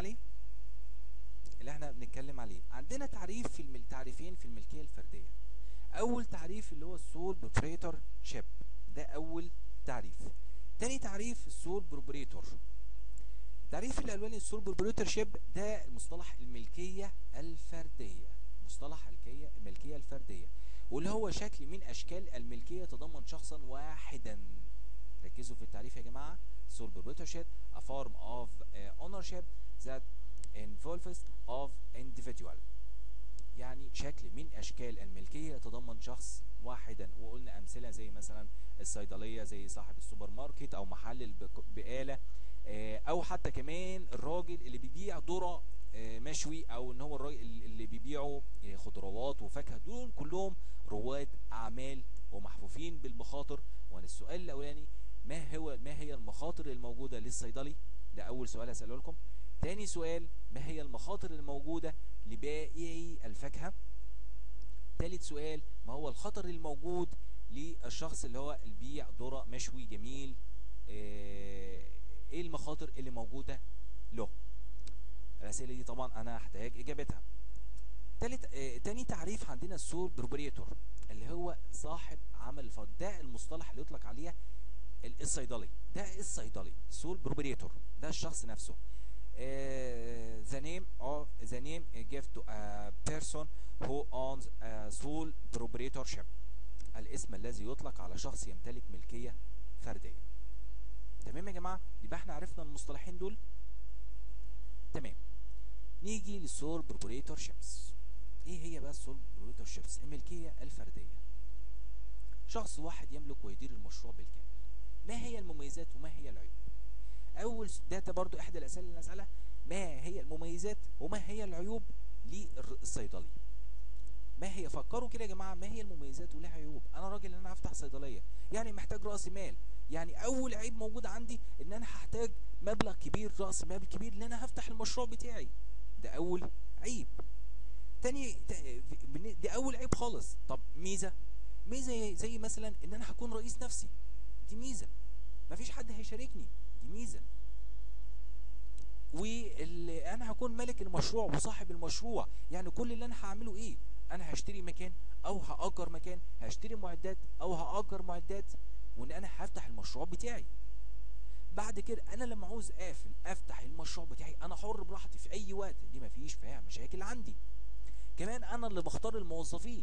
عليه. عندنا تعريفين في الملكيه الفرديه. اول تعريف اللي هو السول بروبريتور شيب، ده اول تعريف. تاني تعريف السول بروبريتور. تعريف الاولاني السول بروبريتورشيب ده مصطلح الملكيه الفرديه، مصطلح الملكيه الفرديه، واللي هو شكل من اشكال الملكيه يتضمن شخصا واحدا. ركزوا في التعريف يا جماعه. sole proprietorship a form of ownership that involves of individual، يعني شكل من اشكال الملكيه يتضمن شخص واحدا. وقلنا امثله زي مثلا الصيدليه، زي صاحب السوبر ماركت او محل البقاله، او حتى كمان الراجل اللي بيبيع ذره مشوي، او ان هو الراجل اللي بيبيعوا خضروات وفاكهه. دول كلهم رواد اعمال ومحفوفين بالمخاطر. وان السؤال الاولاني ما هي المخاطر الموجوده للصيدلي؟ ده اول سؤال هساله لكم. تاني سؤال ما هي المخاطر الموجوده لبائعي الفاكهه؟ تالت سؤال ما هو الخطر الموجود للشخص اللي هو البيع ذره مشوي جميل؟ ايه المخاطر اللي موجوده له؟ الاسئله دي طبعا انا هحتاج اجابتها. تاني تعريف عندنا السول بروبريتور اللي هو صاحب عمل الفرد. ده المصطلح اللي يطلق عليه الصيدلي. ده الصيدلي سول بروبريتور، ده الشخص نفسه. the name given to a person who owns a sole proprietorship، الاسم الذي يطلق على شخص يمتلك ملكية فردية. تمام يا جماعة؟ يبقى احنا عرفنا المصطلحين دول. تمام. نيجي للسول بروبريتورشيبس. ايه هي بقى السول بروبريتورشيبس؟ الملكية الفردية. شخص واحد يملك ويدير المشروع بالكامل. ما هي المميزات وما هي العيوب؟ اول ده برضو احدى الاسئله اللي نسالها، ما هي المميزات وما هي العيوب للصيدلي؟ ما هي، فكروا كده يا جماعه، ما هي المميزات ولها عيوب؟ انا راجل ان انا هفتح صيدليه، يعني محتاج راس مال. يعني اول عيب موجود عندي ان انا هحتاج مبلغ كبير، راس مال كبير، ان انا هفتح المشروع بتاعي. ده اول عيب. دي اول عيب خالص. طب ميزه زي مثلا ان انا هكون رئيس نفسي، دي ميزه، مفيش حد هيشاركني، دي ميزه. واللي انا هكون ملك المشروع وصاحب المشروع، يعني كل اللي انا هعمله ايه؟ انا هشتري مكان او هاجر مكان، هشتري معدات او هاجر معدات، وان انا هفتح المشروع بتاعي. بعد كده انا لما عاوز افتح المشروع بتاعي انا حر براحتي في اي وقت، دي مفيش فيها مشاكل عندي. كمان انا اللي بختار الموظفين،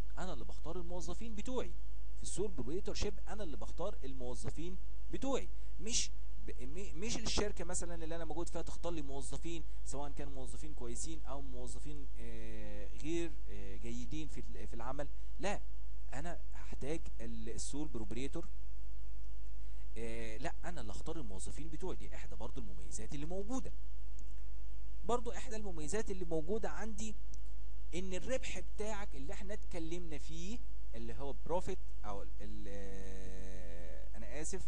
بتوعي في السول بروبريتورشيب. انا اللي بختار الموظفين بتوعي، مش الشركه مثلا اللي انا موجود فيها تختار لي موظفين، سواء كان موظفين كويسين او موظفين غير جيدين في العمل. لا، انا هحتاج السول بروبريتور. لا، انا اللي اختار الموظفين بتوعي. دي احدى برضو المميزات اللي موجوده. برضو احدى المميزات اللي موجوده عندي ان الربح بتاعك اللي احنا اتكلمنا فيه، اللي هو بروفيت او انا اسف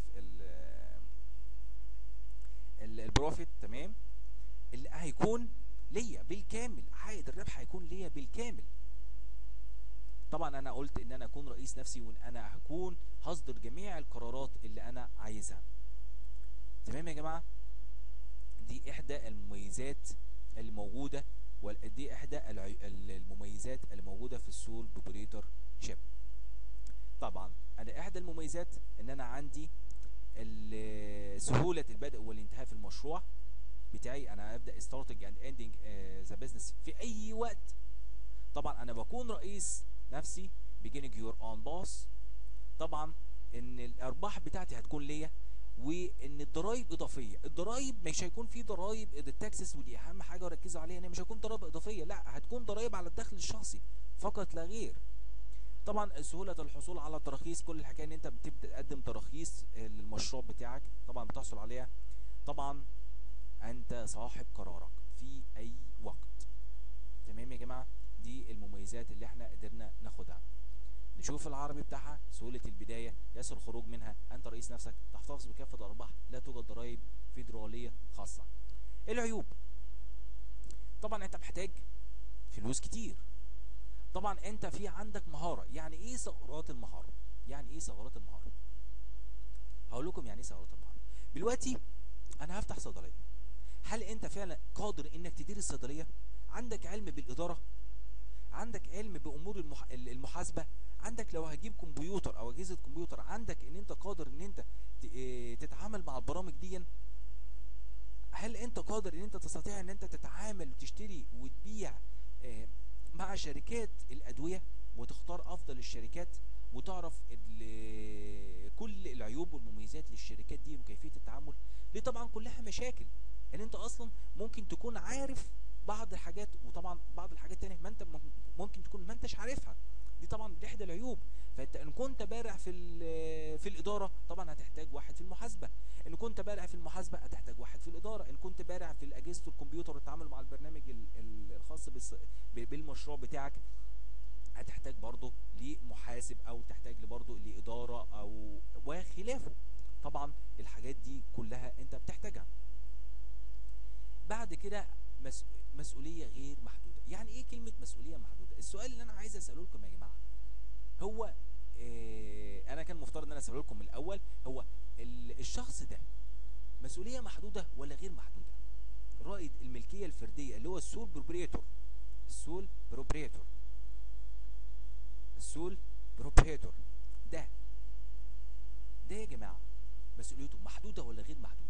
البروفيت، تمام، اللي هيكون ليا بالكامل. عائد الربح هيكون ليا بالكامل. طبعا انا قلت ان انا اكون رئيس نفسي، وان انا هكون هصدر جميع القرارات اللي انا عايزها. تمام يا جماعه؟ دي احدى المميزات اللي موجوده، ودي احدى المميزات اللي موجوده في السول بروبريتور شيب. طبعا انا احدى المميزات ان انا عندي سهوله البدء والانتهاء في المشروع بتاعي. انا ابدا ستارتنج اند اندنج ذا بزنس في اي وقت. طبعا انا بكون رئيس نفسي، beginning your own boss. طبعا ان الارباح بتاعتي هتكون ليا، وان الضرايب اضافيه. الضرايب مش هيكون في ضرايب التاكسس، ودي اهم حاجه ركزوا عليها، ان مش هيكون ضرايب اضافيه، لا، هتكون ضرايب على الدخل الشخصي فقط لا غير. طبعا سهوله الحصول على تراخيص، كل الحكايه ان انت بتبدا تقدم تراخيص للمشروع بتاعك، طبعا بتحصل عليها. طبعا انت صاحب قرارك في اي وقت. تمام يا جماعه؟ دي المميزات اللي احنا قدرنا ناخدها. نشوف العربي بتاعها. سهوله البدايه، يسهل الخروج منها، انت رئيس نفسك، تحتفظ بكافه الارباح، لا توجد ضرائب فيدراليه خاصه. العيوب، طبعا انت محتاج فلوس كتير. طبعا انت في عندك مهاره. يعني ايه ثغرات المهاره؟ هقول لكم يعني ايه ثغرات المهاره. دلوقتي انا هفتح صيدليه، هل انت فعلا قادر انك تدير الصيدليه؟ عندك علم بالاداره؟ عندك علم بامور المحاسبه؟ عندك لو هجيب كمبيوتر او اجهزه كمبيوتر، عندك ان انت قادر ان انت تتعامل مع البرامج دي؟ هل انت قادر ان انت تستطيع ان انت تتعامل وتشتري وتبيع مع شركات الادويه وتختار افضل الشركات وتعرف كل العيوب والمميزات للشركات دي وكيفيه التعامل؟ دي طبعا كلها مشاكل. ان انت اصلا ممكن تكون عارف بعض الحاجات، وطبعا بعض الحاجات تانية ما انت ممكن تكون ما انتش عارفها. دي طبعا دي احدى العيوب. فانت ان كنت بارع في الاداره طبعا هتحتاج واحد في المحاسبه، ان كنت بارع في المحاسبه هتحتاج واحد في الاداره، ان كنت بارع في اجهزه الكمبيوتر والتعامل مع البرنامج الخاص بالمشروع بتاعك هتحتاج برضه لمحاسب، او تحتاج برضه لاداره او وخلافه. طبعا الحاجات دي كلها انت بتحتاجها. بعد كده مسؤوليه غير محدوده. يعني ايه كلمه مسؤوليه محدوده؟ السؤال اللي انا عايز اساله لكم يا جماعه هو انا كان مفترض ان انا اساله لكم من الاول، هو الشخص ده مسؤوليه محدوده ولا غير محدوده؟ رائد الملكيه الفرديه اللي هو السول بروبريتور، السول بروبريتور، السول بروبريتور ده يا جماعه مسؤوليته محدوده ولا غير محدوده؟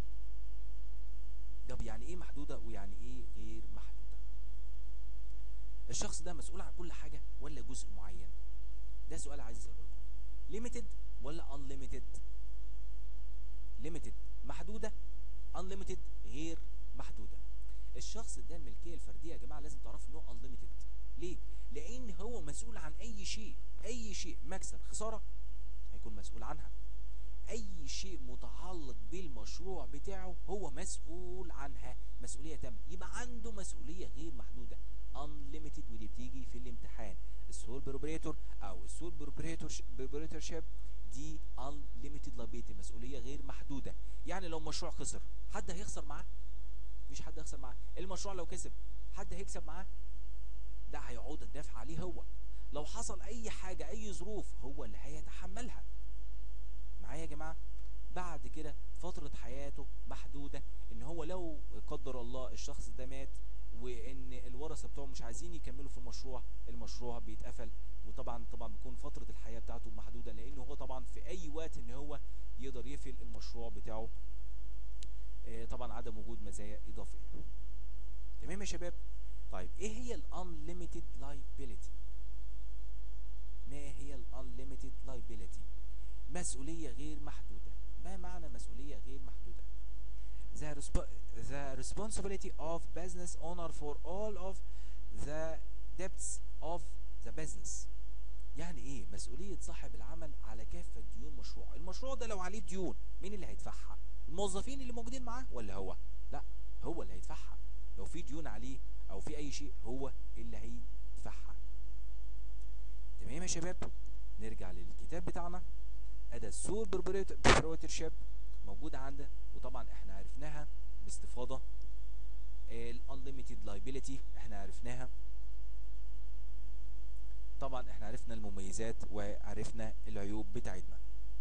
طب يعني ايه محدوده ويعني ايه غير محدوده؟ الشخص ده مسؤول عن كل حاجه ولا جزء معين؟ ده سؤال عايز اساله لكم. ليميتد ولا انليميتد؟ ليميتد محدوده، انليميتد غير محدوده. الشخص ده الملكيه الفرديه يا جماعه لازم تعرفوا ان هو انليميتد. ليه؟ لان هو مسؤول عن اي شيء، اي شيء مكسب خساره هيكون مسؤول عنها. اي شيء متعلق بالمشروع بتاعه هو مسؤول عنها مسؤوليه تامه. يبقى عنده مسؤوليه غير محدوده unlimited، ودي بتيجي في الامتحان. السول بروبريتور او السول بروبريتورشيب دي unlimited liability، مسؤوليه غير محدوده. يعني لو مشروع خسر حد هيخسر معاه؟ مفيش حد هيخسر معاه. المشروع لو كسب حد هيكسب معاه؟ ده هيعود الدفع عليه هو. لو حصل اي حاجه اي ظروف هو اللي هيتحملها. معايا يا جماعه؟ بعد كده فتره حياته محدوده، ان هو لو قدر الله الشخص ده مات وان الورثه بتوعه مش عايزين يكملوا في المشروع بيتقفل. وطبعا بيكون فتره الحياه بتاعته محدوده، لانه هو طبعا في اي وقت ان هو يقدر يقفل المشروع بتاعه، طبعا عدم وجود مزايا اضافيه. تمام يا شباب؟ طيب ايه هي الانليميتد لايبيليتي؟ ما هي الانليميتد لايبيليتي؟ مسؤوليه غير محدوده. ما معنى مسؤوليه غير محدوده؟ the responsibility of business owner for all of the debts of the business. يعني ايه مسؤوليه صاحب العمل على كافه ديون مشروع؟ المشروع ده لو عليه ديون مين اللي هيدفعها؟ الموظفين اللي موجودين معاه ولا هو؟ لا، هو اللي هيدفعها. لو في ديون عليه او في اي شيء هو اللي هيدفعها. تمام يا شباب؟ نرجع للكتاب بتاعنا. اداه السول بروبريتورشيب موجوده عندنا، وطبعا احنا عرفناها باستفاضه. الانليميتد لايبيليتي احنا عرفناها. طبعا احنا عرفنا المميزات وعرفنا العيوب بتاعتنا.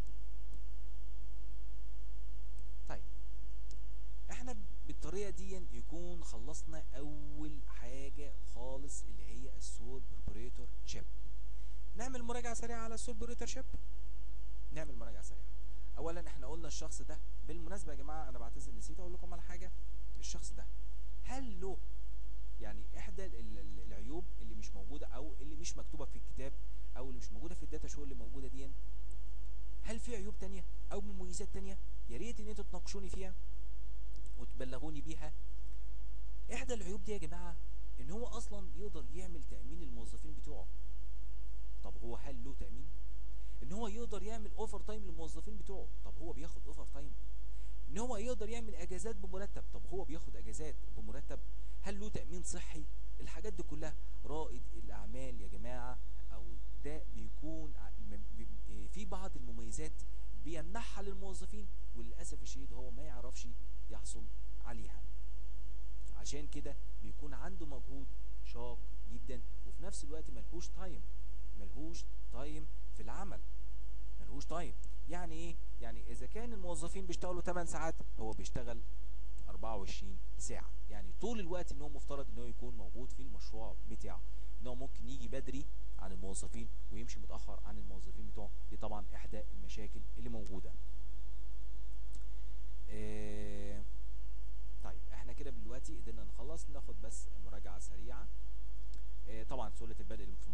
طيب احنا بالطريقه دي يكون خلصنا اول حاجه خالص اللي هي السول بروبريتور شيب. نعمل مراجعه سريعه على السول بروبريتور شيب. نعمل مراجعه سريعه. اولا احنا قلنا الشخص ده، بالمناسبه يا جماعه انا بعتذر نسيت اقول لكم على حاجه. الشخص ده هل له يعني احدى العيوب اللي مش موجوده او اللي مش مكتوبه في الكتاب او اللي مش موجوده في الداتا شو اللي موجوده دي، هل في عيوب تانية او مميزات تانية؟ يا ريت ان انتوا تناقشوني فيها وتبلغوني بيها. احدى العيوب دي يا جماعه ان هو اصلا يقدر يعمل تامين للموظفين بتوعه. طب هو هل له تامين؟ ان هو يقدر يعمل اوفر تايم للموظفين بتوعه. طب هو بياخد اوفر تايم؟ ان هو يقدر يعمل اجازات بمرتب. طب هو بياخد اجازات بمرتب؟ هل له تامين صحي؟ الحاجات دي كلها رائد الاعمال يا جماعه او ده بيكون في بعض المميزات بيمنحها للموظفين، وللاسف الشديد هو ما يعرفش يحصل عليها. عشان كده بيكون عنده مجهود شاق جدا، وفي نفس الوقت ملهوش تايم في العمل. ملهوش تايم. يعني ايه؟ يعني اذا كان الموظفين بيشتغلوا 8 ساعات هو بيشتغل 24 ساعه. يعني طول الوقت ان هو مفترض ان هو يكون موجود في المشروع بتاعه. ان هو ممكن يجي بدري عن الموظفين ويمشي متاخر عن الموظفين بتوعه. دي طبعا احدى المشاكل اللي موجوده.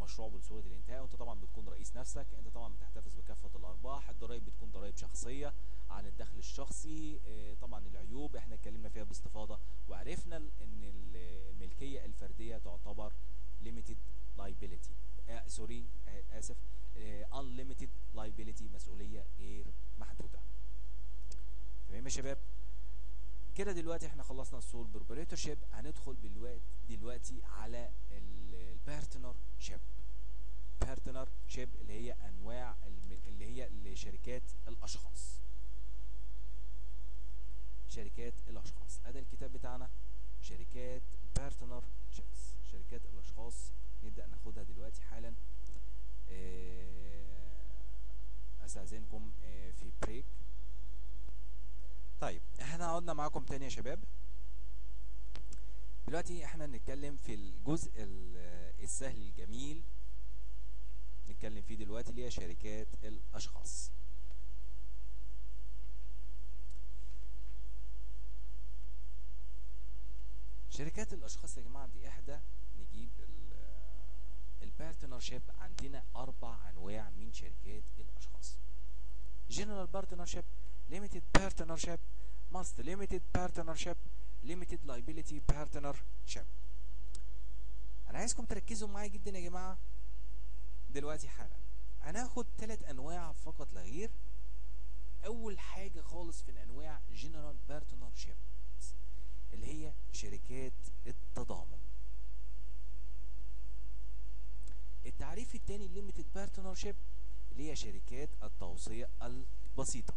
المشروع بصورة الانتهاء، وانت طبعا بتكون رئيس نفسك. انت طبعا بتحتفظ بكافة الارباح. الضرائب بتكون ضرائب شخصية عن الدخل الشخصي. طبعا العيوب احنا اتكلمنا فيها باستفاضة، وعرفنا ان الملكية الفردية تعتبر limited liability، سوري اسف، unlimited liability، مسؤولية غير محدودة. تمام يا شباب؟ كده دلوقتي احنا خلصنا السول بروبريتورشيب. هندخل دلوقتي على البارتنر شيب. بارتنر شيب اللي هي انواع اللي هي شركات الاشخاص. شركات الاشخاص، ادي الكتاب بتاعنا، شركات بارتنر شيبس، شركات الاشخاص. نبدأ ناخدها دلوقتي حالا. استاذنكم في بريك. طيب احنا قعدنا معاكم تاني يا شباب. دلوقتي احنا نتكلم في الجزء السهل الجميل، نتكلم فيه دلوقتي اللي هي شركات الاشخاص. شركات الاشخاص يا جماعه دي احدى، نجيب البارتنرشيب. عندنا 4 انواع من شركات الاشخاص: جنرال بارتنرشيب، ليميتد بارتنرشيب، ماست ليميتد بارتنرشيب، ليميتد لايبيليتي بارتنرشيب. انا عايزكم تركزوا معايا جدا يا جماعه. دلوقتي حالا هناخد 3 انواع فقط لا غير. اول حاجه خالص في الانواع جنرال بارتنرشيب اللي هي شركات التضامن. التعريف الثاني ليميتد بارتنرشيب اللي هي شركات التوصية البسيطة.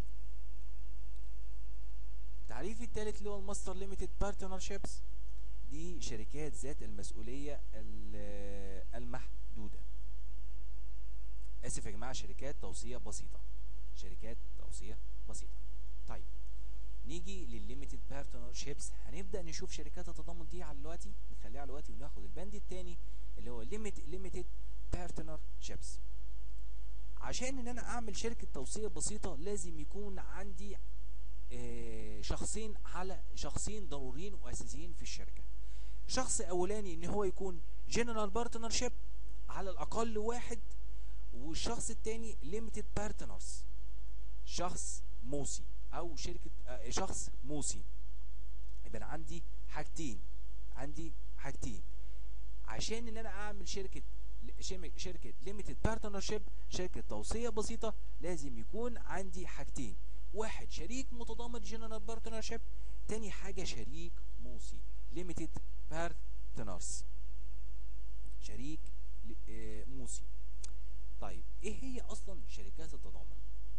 التعريف الثالث اللي هو الماستر ليميتد بارتنرشيبس، دي شركات ذات المسؤولية المحدودة. اسف يا جماعة، شركات توصية بسيطة، شركات توصية بسيطة. طيب نيجي للليميتد بارتنرشيبس. هنبدأ نشوف شركات التضامن دي على دلوقتي، نخليها على دلوقتي، وناخد البند الثاني اللي هو ليميتد بارتنرشيبس. عشان ان انا اعمل شركة توصية بسيطة لازم يكون عندي شخصين ضروريين واساسيين في الشركة. شخص اولاني ان هو يكون جنرال بارتنرشيب على الاقل واحد، والشخص الثاني ليميتد بارتنرز، شخص موسي او شركة شخص موسي. يبقى عندي حاجتين عشان ان انا اعمل شركة ليميتد بارتنرشيب، شركة توصية بسيطة. لازم يكون عندي حاجتين: واحد شريك متضامن جنرال بارتنرشيب، تاني حاجة شريك موسي ليميتد بارتنرز، شريك موسي. طيب ايه هي اصلا شركات التضامن؟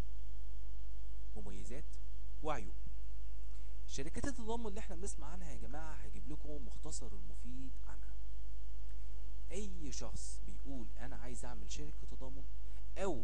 مميزات وعيوب. شركات التضامن اللي احنا بنسمع عنها يا جماعة هجيب لكم مختصر المفيد عنها. اي شخص بيقول انا عايز اعمل شركة تضامن، او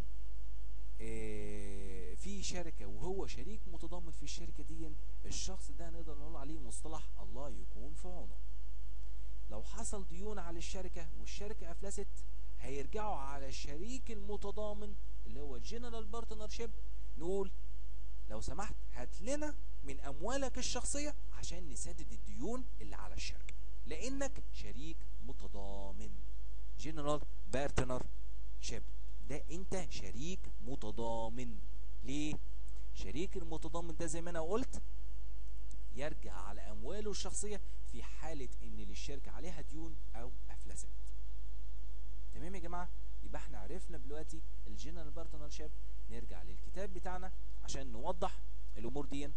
في شركة وهو شريك متضامن في الشركة دي، الشخص ده نقدر نقول عليه مصطلح الله يكون في عونه. لو حصل ديون على الشركة والشركة افلست، هيرجعوا على الشريك المتضامن اللي هو الجنرال بارتنرشيب، نقول لو سمحت هات لنا من اموالك الشخصية عشان نسدد الديون اللي على الشركة، لانك شريك متضامن. جنرال بارتنرشيب ده انت شريك متضامن. ليه؟ شريك المتضامن ده زي ما انا قلت يرجع على امواله الشخصية في حالة ان للشركة عليها ديون او افلست. تمام يا جماعة؟ يبقى احنا عرفنا دلوقتي الجنرال بارتنرشيب. نرجع للكتاب بتاعنا عشان نوضح الامور دي.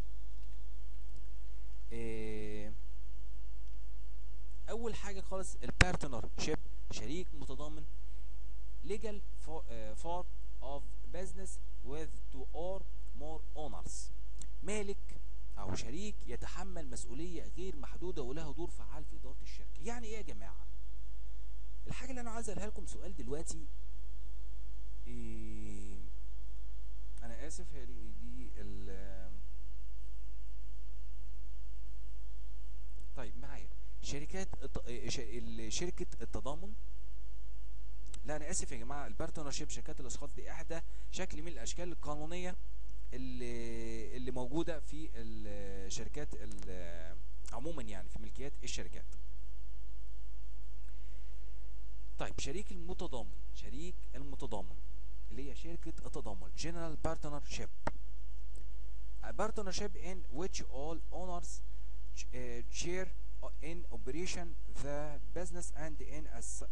اول حاجة خالص البارتنرشيب، شريك متضامن. legal form of business with two or more owners، مالك او شريك يتحمل مسؤولية غير محدودة وله دور فعال في ادارة الشركة. يعني ايه يا جماعة؟ الحاجة اللي انا عايز اقولها لكم سؤال دلوقتي. انا اسف، هي دي طيب معايا شركة التضامن. لا انا اسف يا جماعه، البارتنرشيب شركات الاشخاص دي احدى شكل من الاشكال القانونيه اللي موجوده في الشركات عموما، يعني في ملكيات الشركات. طيب شريك المتضامن، شريك المتضامن اللي هي شركة التضامن General Partnership. A partnership in which all owners share in operation the business and in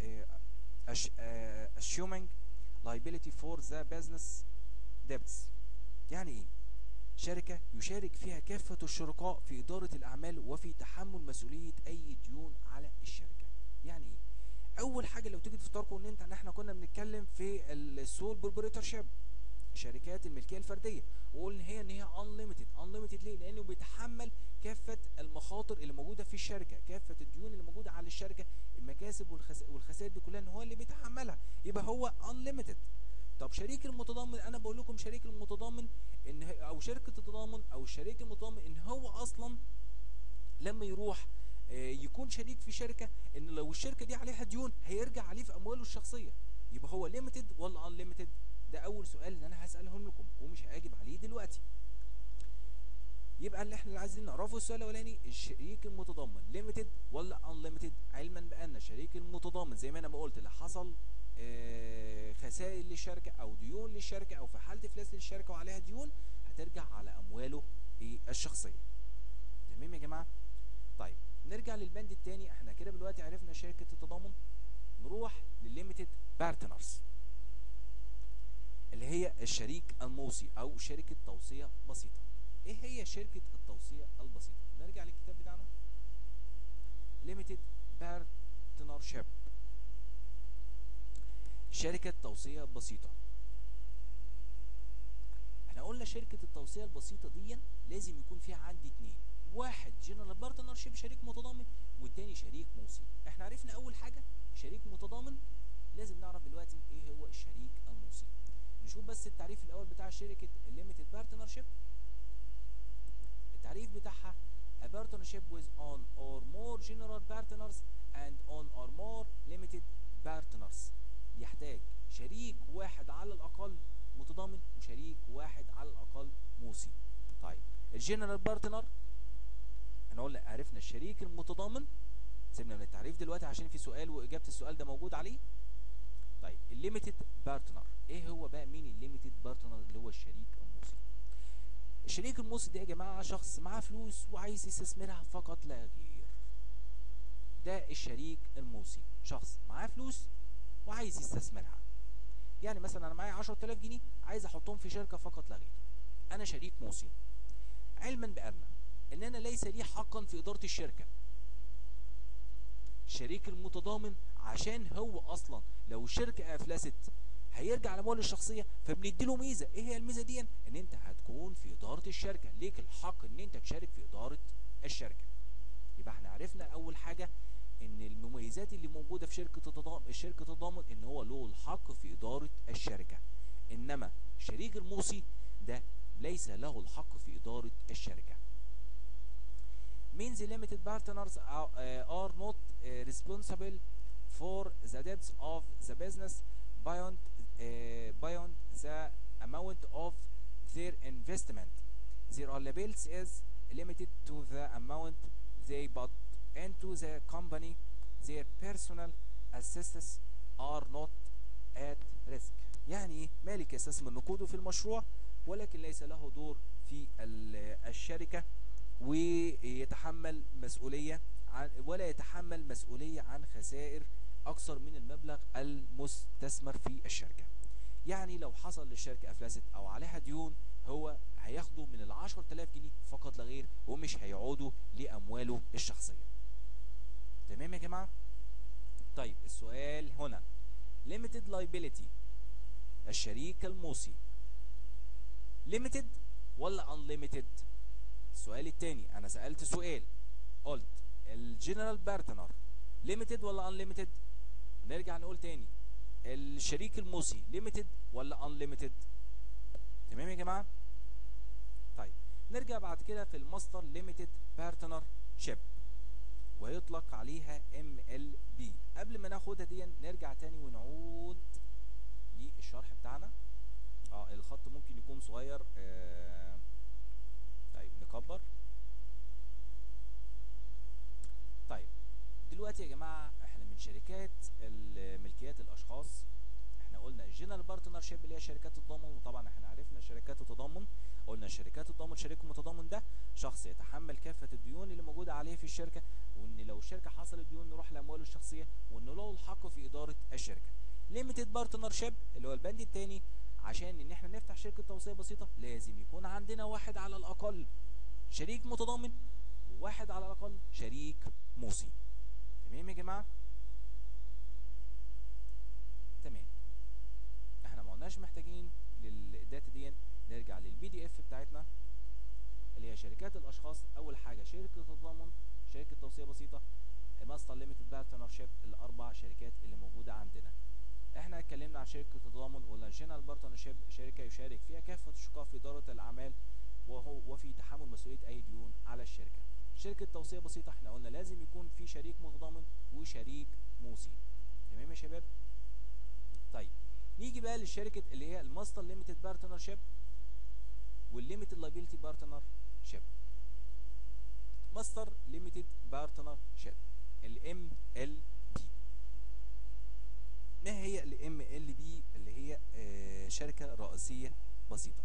assuming liability for the business debts. يعني ايه؟ شركة يشارك فيها كافة الشركاء في إدارة الأعمال وفي تحمل مسؤولية أي ديون على الشركة. يعني ايه؟ أول حاجة لو تيجي تفتكروا إن احنا كنا بنتكلم في السول بروبريتورشيب، شركات الملكيه الفرديه، وقلنا ان هي unlimited ليه؟ لانه بيتحمل كافه المخاطر اللي موجوده في الشركه، كافه الديون اللي موجوده على الشركه، المكاسب والخسائر دي كلها ان هو اللي بيتحملها، يبقى هو unlimited. طب شريك المتضامن، انا بقول لكم شريك المتضامن ان او شركه التضامن او الشريك المتضامن ان هو اصلا لما يروح يكون شريك في شركه، ان لو الشركه دي عليها ديون هيرجع عليه في امواله الشخصيه. يبقى هو ليميتد ولا unlimited؟ ده اول سؤال اللي انا هساله لكم ومش هاجب عليه دلوقتي. يبقى اللي احنا عايزين نعرفه السؤال الاولاني، الشريك المتضامن ليميتد ولا انليميتد، علما بان الشريك المتضامن زي ما انا ما قلت اللي حصل خسائر للشركه او ديون للشركه او في حاله افلاس للشركه وعليها ديون هترجع على امواله الشخصيه. تمام يا جماعه؟ طيب نرجع للبند الثاني، احنا كده دلوقتي عرفنا شركه التضامن، نروح للليميتد بارتنرز اللي هي الشريك الموصي او شركه توصيه بسيطه. ايه هي شركه التوصيه البسيطه؟ نرجع للكتاب بتاعنا ليميتد بارتنرشيب، شركه توصيه بسيطه. احنا قلنا شركه التوصيه البسيطه دي لازم يكون فيها عندي اتنين، واحد جنرال بارتنرشيب شريك متضامن، والتاني شريك موصي. احنا عرفنا اول حاجه شريك متضامن، لازم نعرف دلوقتي ايه هو الشريك الموصي. نشوف بس التعريف الاول بتاع شركه الليميتد بارتنرشيب. التعريف بتاعها a partnership with on or more general partners and on or more limited partners. يحتاج شريك واحد على الاقل متضامن وشريك واحد على الاقل موصي. طيب الجنرال بارتنر احنا قلنا عرفنا الشريك المتضامن، سيبنا من التعريف دلوقتي عشان في سؤال واجابه السؤال ده موجود عليه. طيب الليميتد بارتنر ايه هو بقى؟ مين الليميتد بارتنر؟ اللي هو الشريك الموصي. الشريك الموصي ده يا جماعه شخص معاه فلوس وعايز يستثمرها فقط لا غير. ده الشريك الموصي، شخص معاه فلوس وعايز يستثمرها. يعني مثلا انا معايا 10000 جنيه عايز احطهم في شركه فقط لا غير، انا شريك موصي، علما بان انا ليس لي حقا في اداره الشركه. الشريك المتضامن عشان هو اصلا لو الشركه افلست هيرجع لامواله الشخصيه، فبنديله ميزه. ايه هي الميزه دي؟ ان انت هتكون في اداره الشركه، ليك الحق ان انت تشارك في اداره الشركه. يبقى احنا عرفنا اول حاجه ان المميزات اللي موجوده في شركه التضامن ان هو له الحق في اداره الشركه، انما الشريك الموصي ده ليس له الحق في اداره الشركه. means limited partners are not responsible for the debts of the business beyond the amount of their investment. Their liability is limited to the amount they put into the company. Their personal assets are not at risk. يعني مالك يستثمر نقوده في المشروع ولكن ليس له دور في الشركة ويتحمل مسؤولية ولا يتحمل مسؤولية عن خسائر أكثر من المبلغ المستثمر في الشركة. يعني لو حصل للشركة أفلست أو عليها ديون هو هياخده من 10000 جنيه فقط لا غير، ومش هيعودوا لأمواله الشخصية. تمام يا جماعة؟ طيب السؤال هنا limited liability، الشريك الموصي limited ولا unlimited؟ السؤال التاني انا سألت سؤال قلت الجنرال بارتنر ليميتد ولا انليميتد؟ نرجع نقول تاني الشريك الموصي ليميتد ولا انليميتد؟ تمام يا جماعه؟ طيب نرجع بعد كده في الماستر ليميتد بارتنر شيب ويطلق عليها MLB. قبل ما ناخدها دي نرجع تاني ونعود للشرح بتاعنا. الخط ممكن يكون صغير، طيب نكبر. طيب دلوقتي يا جماعه احنا شركات ملكيات الاشخاص، احنا قلنا الجنرال بارتنر شيب اللي هي شركات التضامن، وطبعا احنا عرفنا شركات التضامن. قلنا شركات التضامن، شريك المتضامن ده شخص يتحمل كافه الديون اللي موجوده عليه في الشركه، وان لو الشركه حصلت ديون نروح لامواله الشخصيه، وانه له الحق في اداره الشركه. ليميتد بارتنر شيب اللي هو البند الثاني، عشان ان احنا نفتح شركه توصيه بسيطه لازم يكون عندنا واحد على الاقل شريك متضامن، وواحد على الاقل شريك موصي. تمام يا جماعه؟ تمام. احنا ما قلناش محتاجين للداتا دي نرجع للبي دي اف بتاعتنا اللي هي شركات الاشخاص. اول حاجه شركه تضامن، شركه توصيه بسيطه، ماستر ليميتد بارتنر شيب، الاربع شركات اللي موجوده عندنا. احنا اتكلمنا عن شركه التضامن، قلنا جنرال بارتنر شيب شركه يشارك فيها كافه الشركاء في اداره الاعمال وفي تحمل مسؤوليه اي ديون على الشركه. شركه توصيه بسيطه احنا قلنا لازم يكون في شريك متضامن وشريك موصي. تمام يا شباب؟ طيب نيجي بقى للشركه اللي هي الماستر ليميتد بارتنر شيب والليميتد لايبيلتي بارتنر شيب. ماستر ليميتد بارتنر شيب، الام ال بي. ما هي الام ال بي؟ اللي هي شركه رئيسيه بسيطه.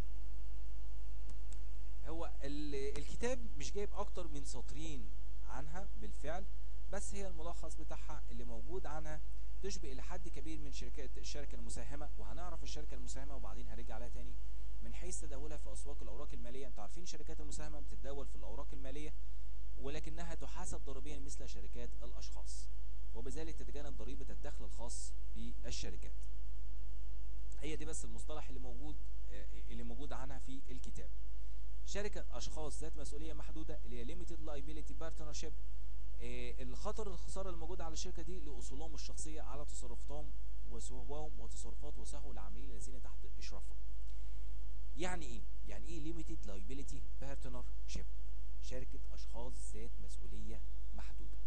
هو الكتاب مش جايب اكتر من سطرين عنها بالفعل، بس هي الملخص بتاعها اللي موجود عنها تشبه الى حد كبير من شركات الشركه المساهمه، وهنعرف الشركه المساهمه وبعدين هنرجع عليها تاني من حيث تداولها في اسواق الاوراق الماليه. انتوا عارفين شركات المساهمه بتتداول في الاوراق الماليه، ولكنها تحاسب ضريبيا مثل شركات الاشخاص، وبذلك تتجنب ضريبه الدخل الخاص بالشركات. هي دي بس المصطلح اللي موجود عنها في الكتاب. شركه اشخاص ذات مسؤوليه محدوده اللي هي ليميتد لايبيليتي بارتنرشيب، الخطر الخساره الموجوده على الشركه دي لاصولهم الشخصيه على تصرفاتهم وسهوهم وتصرفات وسهو العاملين الذين تحت اشرافهم. يعني ايه؟ يعني ايه ليميتد لايبيليتي بارتنرشيب؟ شركه اشخاص ذات مسؤوليه محدوده.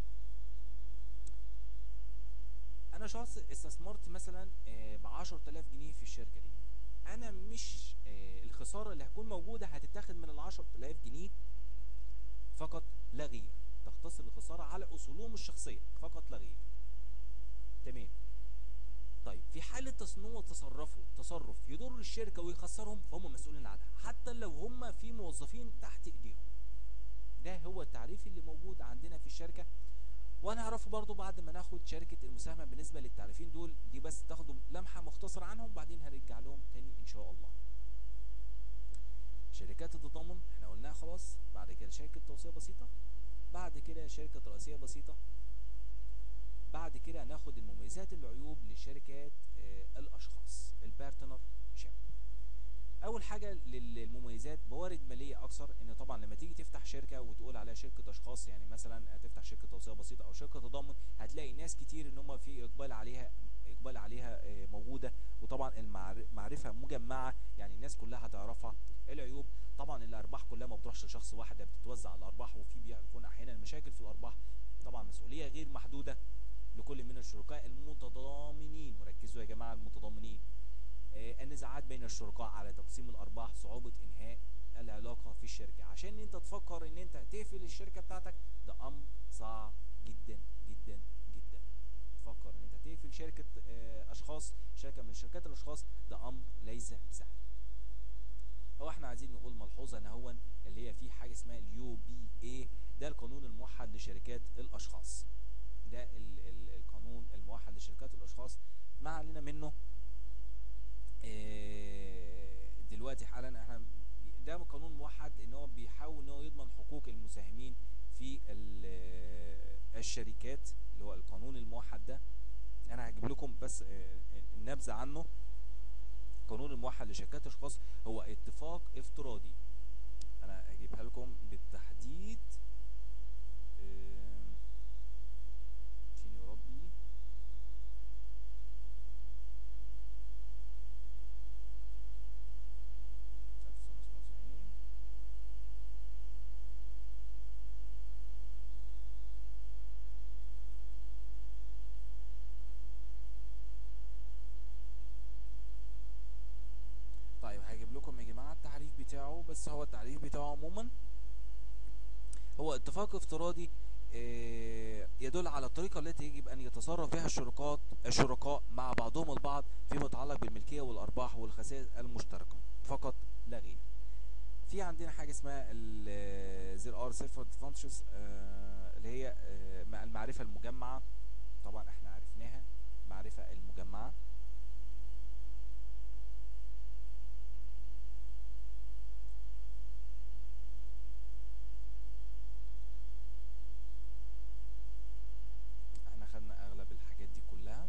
انا شخص استثمرت مثلا ب 10000 جنيه في الشركه دي، انا مش الخساره اللي هتكون موجوده هتتاخد من ال 10000 جنيه فقط لا غير، تختصر الخساره على اصولهم الشخصيه فقط لا غير. تمام. طيب في حاله تصنيع تصرف يضر الشركه ويخسرهم فهم مسؤولين عنها، حتى لو هم في موظفين تحت ايديهم. ده هو التعريف اللي موجود عندنا في الشركه، وهنعرفه برضو بعد ما ناخد شركه المساهمه. بالنسبه للتعريفين دول دي بس تاخدوا لمحه مختصره عنهم، بعدين هنرجع لهم تاني ان شاء الله. شركات التضامن احنا قلناها خلاص، بعد كده شركه توصيه بسيطه، بعد كده شركه رئيسيه بسيطه، بعد كده هناخد المميزات والعيوب لشركات الاشخاص البارتنر شيب. اول حاجه للمميزات موارد ماليه اكثر، ان طبعا لما تيجي تفتح شركه وتقول عليها شركه اشخاص، يعني مثلا هتفتح شركه توصيه بسيطه او شركه تضامن، هتلاقي ناس كتير ان هم في اقبال عليها موجوده، وطبعا المعرفه مجمعه، يعني الناس كلها هتعرفها. العيوب طبعا الارباح كلها ما بتروحش لشخص واحد، ده بتتوزع الارباح، وفي بيكون احيانا مشاكل في الارباح. طبعا مسؤوليه غير محدوده لكل من الشركاء المتضامنين، وركزوا يا جماعه المتضامنين. النزاعات بين الشركاء على تقسيم الارباح، صعوبه انهاء العلاقه في الشركه. عشان انت تفكر ان انت تقفل الشركه بتاعتك ده امر صعب جدا جدا جدا. تفكر ان انت تقفل شركه اشخاص، شركه من شركات الاشخاص، ده امر ليس سهل. هو احنا عايزين نقول ملحوظه نهوا اللي هي في حاجه اسمها اليو بي اي، ده القانون الموحد لشركات الاشخاص. ده القانون الموحد لشركات الاشخاص، ما علينا منه دلوقتي حالا. احنا ده قانون موحد ان هو بيحاول ان هو يضمن حقوق المساهمين في الشركات، اللي هو القانون الموحد ده. انا هجيب لكم بس النبذه عنه. القانون الموحد لشركات الاشخاص هو اتفاق افتراضي، انا هجيبها لكم بالتحديد فين يا ربي. طيب هجيب لكم يا جماعه التعريف بتاعه، بس هو التعريف بتاعه عموما هو اتفاق افتراضي يدل على الطريقة التي يجب أن يتصرف بها الشركاء مع بعضهم البعض فيما يتعلق بالملكية والأرباح والخسائر المشتركة فقط لا غير. في عندنا حاجة اسمها there are several advantages اللي هي المعرفة المجمعة. طبعا احنا عرفناها، المعرفة المجمعة. احنا خدنا اغلب الحاجات دي كلها.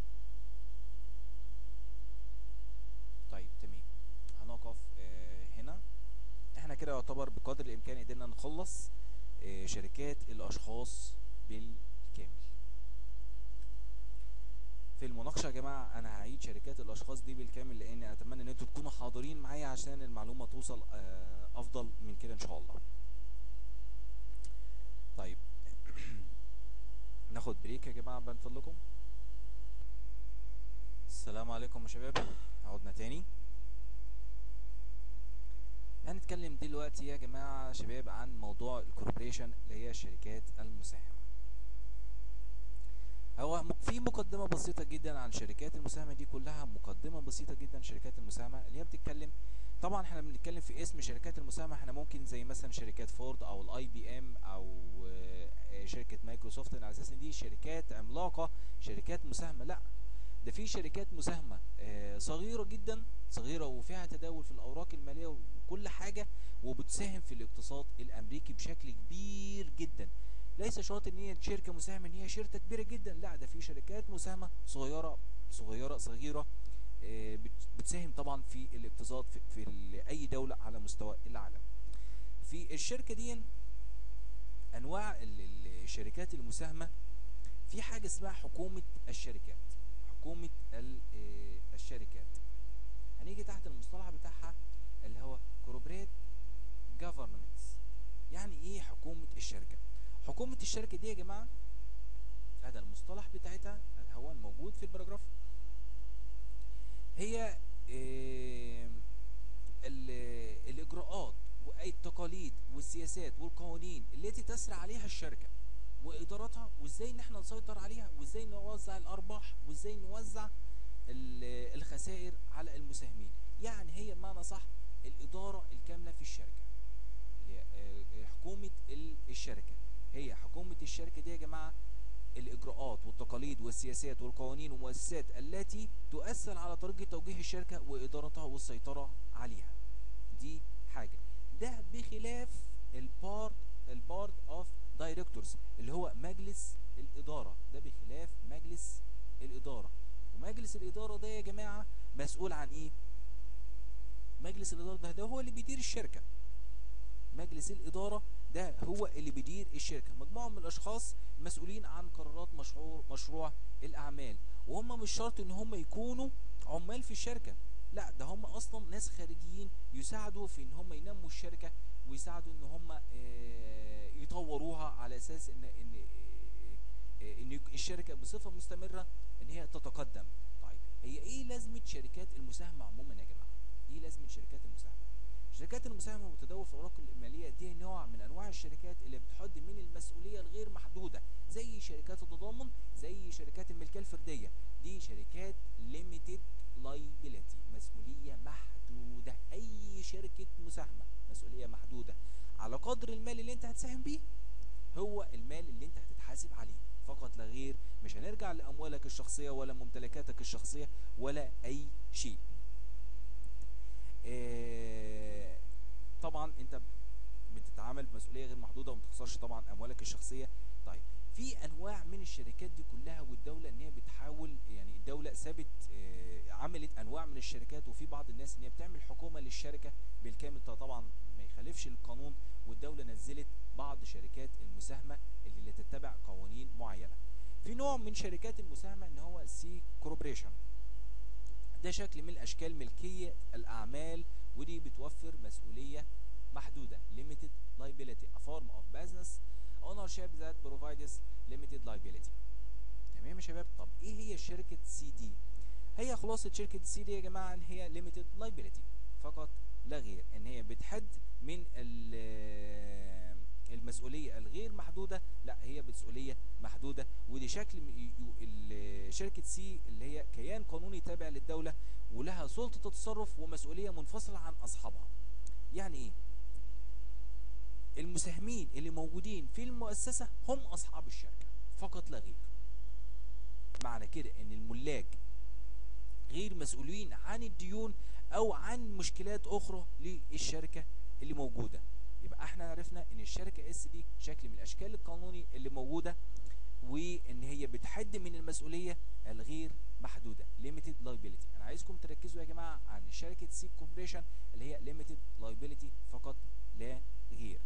طيب تمام، هنقف هنا. احنا كده يعتبر بقدر الامكان قدرنا نخلص شركات الاشخاص بالكامل. في المناقشه يا جماعه انا هعيد شركات الاشخاص دي بالكامل، لان اتمنى ان انتوا تكونوا حاضرين معايا عشان المعلومه توصل افضل من كده ان شاء الله. طيب ناخد بريك يا جماعه من فضلكم. السلام عليكم يا شباب، عودنا تاني. هنتكلم دلوقتي يا جماعه شباب عن موضوع الكوربريشن اللي هي الشركات المساهمه. هو في مقدمة بسيطة جدا عن شركات المساهمة دي كلها، مقدمة بسيطة جدا. شركات المساهمة اللي هي بتتكلم، طبعا احنا بنتكلم في اسم شركات المساهمة، احنا ممكن زي مثلا شركات فورد او الاي بي ام او شركة مايكروسوفت، على اساس ان دي شركات عملاقة شركات مساهمة. لا، ده في شركات مساهمة صغيرة جدا، صغيرة وفيها تداول في الاوراق المالية وكل حاجة، وبتساهم في الاقتصاد الامريكي بشكل كبير جدا. ليس شرط ان هي شركه مساهمه ان هي شركه كبيره جدا، لا، ده في شركات مساهمه صغيره بتساهم طبعا في الاقتصاد في اي دوله على مستوى العالم. في الشركه دي انواع الشركات المساهمه، في حاجه اسمها حكومه الشركات. حكومه الشركات هنيجي تحت المصطلح بتاعها اللي هو corporate governance. يعني ايه حكومه الشركه؟ حكومة الشركة دي يا جماعة، هذا المصطلح بتاعتها هو الموجود في الباراجراف، هي الإجراءات والتقاليد والسياسات والقوانين التي تسري عليها الشركة وإدارتها، وإزاي إن احنا نسيطر عليها، وإزاي نوزع الأرباح، وإزاي نوزع الخسائر على المساهمين. يعني هي بمعنى صح الإدارة الكاملة في الشركة، حكومة الشركة. هي حكومة الشركة دي يا جماعة الإجراءات والتقاليد والسياسات والقوانين والمؤسسات التي تؤثر على طريقة توجيه الشركة وإدارتها والسيطرة عليها. دي حاجة. ده بخلاف البارد اوف دايركتورز اللي هو مجلس الإدارة. ده بخلاف مجلس الإدارة. ومجلس الإدارة ده يا جماعة مسؤول عن إيه؟ مجلس الإدارة ده هو اللي بيدير الشركة. مجلس الإدارة ده هو اللي بيدير الشركة، مجموعة من الأشخاص مسؤولين عن قرارات مشروع الأعمال، وهم مش شرط إن هم يكونوا عمال في الشركة، لا، ده هم أصلا ناس خارجيين يساعدوا في إن هم ينموا الشركة، ويساعدوا إن هم يطوروها على أساس إن الشركة بصفة مستمرة إن هي تتقدم. طيب هي إيه لازمة شركات المساهمة عموما يا جماعة؟ إيه لازمة شركات المساهمة؟ شركات المساهمة والتداول في الأوراق المالية دي نوع من أنواع الشركات اللي بتحد من المسؤولية الغير محدودة، زي شركات التضامن، زي شركات الملكية الفردية. دي شركات limited liability، مسؤولية محدودة. أي شركة مساهمة مسؤولية محدودة على قدر المال اللي أنت هتساهم بيه، هو المال اللي أنت هتتحاسب عليه فقط لا غير. مش هنرجع لأموالك الشخصية ولا ممتلكاتك الشخصية ولا أي شيء. طبعا انت بتتعامل بمسؤوليه غير محدوده وما تخسرش طبعا اموالك الشخصيه. طيب في انواع من الشركات دي كلها، والدوله ان هي بتحاول، يعني الدوله سابت عملت انواع من الشركات، وفي بعض الناس ان هي بتعمل حكومه للشركه بالكامل، طبعا ما يخالفش القانون، والدوله نزلت بعض شركات المساهمه اللي تتبع قوانين معينه. في نوع من شركات المساهمه ان هو سي كوربريشن. ده شكل من اشكال ملكيه الاعمال، ودي بتوفر مسؤوليه محدوده limited liability a form of business ownership that provides limited liability. تمام يا شباب؟ طب ايه هي شركه سي دي؟ هي خلاصه شركه سي دي يا جماعه ان هي limited liability فقط لا غير، ان هي بتحد من المسؤوليه الغير محدوده. لا، هي مسؤوليه محدوده. ودي شكل شركه سي اللي هي كيان قانوني تابع للدوله ولها سلطه التصرف ومسؤوليه منفصله عن اصحابها. يعني ايه؟ المساهمين اللي موجودين في المؤسسه هم اصحاب الشركه فقط لا غير. معنى كده ان الملاك غير مسؤولين عن الديون او عن مشكلات اخرى للشركه اللي موجوده. يبقى احنا عرفنا ان الشركه اس دي شكل من الاشكال القانوني اللي موجوده، وان هي بتحد من المسؤوليه الغير محدوده limited liability. انا عايزكم تركزوا يا جماعه عن شركه سي كوربريشن اللي هي limited liability فقط لا غير.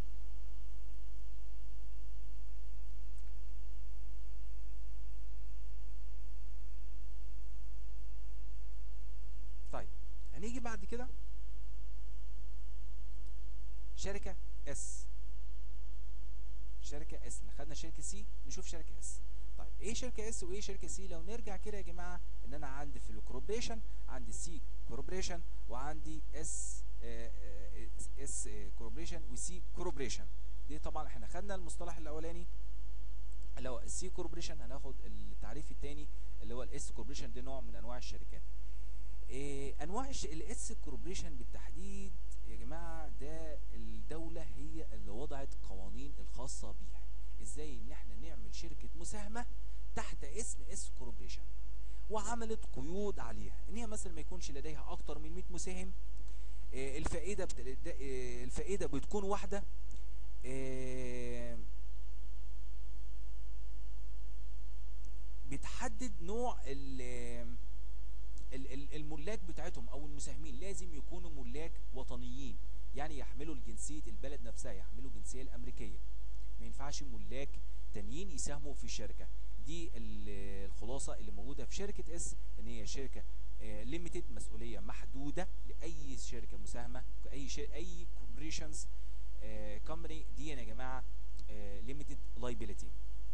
طيب هنيجي بعد كده شركه اس. شركه اس خدنا شركه سي، نشوف شركه اس. طيب ايه شركه اس وايه شركه سي؟ لو نرجع كده يا جماعه ان انا عندي في الكوربريشن عندي سي كوربريشن وعندي اس كوربريشن وسي كوربريشن. دي طبعا احنا خدنا المصطلح الاولاني اللي هو السي كوربريشن، هناخد التعريف الثاني اللي هو الاس كوربريشن. ده نوع من انواع الشركات. انواع الاس كوربريشن بالتحديد يا جماعه ده الدوله هي اللي وضعت قوانين الخاصه بيها ازاي ان احنا نعمل شركه مساهمه تحت اسم اس كوربريشن، وعملت قيود عليها ان هي مثلا ما يكونش لديها اكتر من 100 مساهم. الفائده بتكون واحده. بتحدد نوع الملاك بتاعتهم او المساهمين لازم يكونوا ملاك وطنيين، يعني يحملوا الجنسيه البلد نفسها، يحملوا الجنسيه الامريكيه. ما ينفعش ملاك تانيين يساهموا في الشركه. دي الخلاصه اللي موجوده في شركه اس، ان هي شركه ليميتد مسؤوليه محدوده لاي شركه مساهمه، اي كوربريشنز كومباني دي يا جماعه ليميتد لايبيليتي.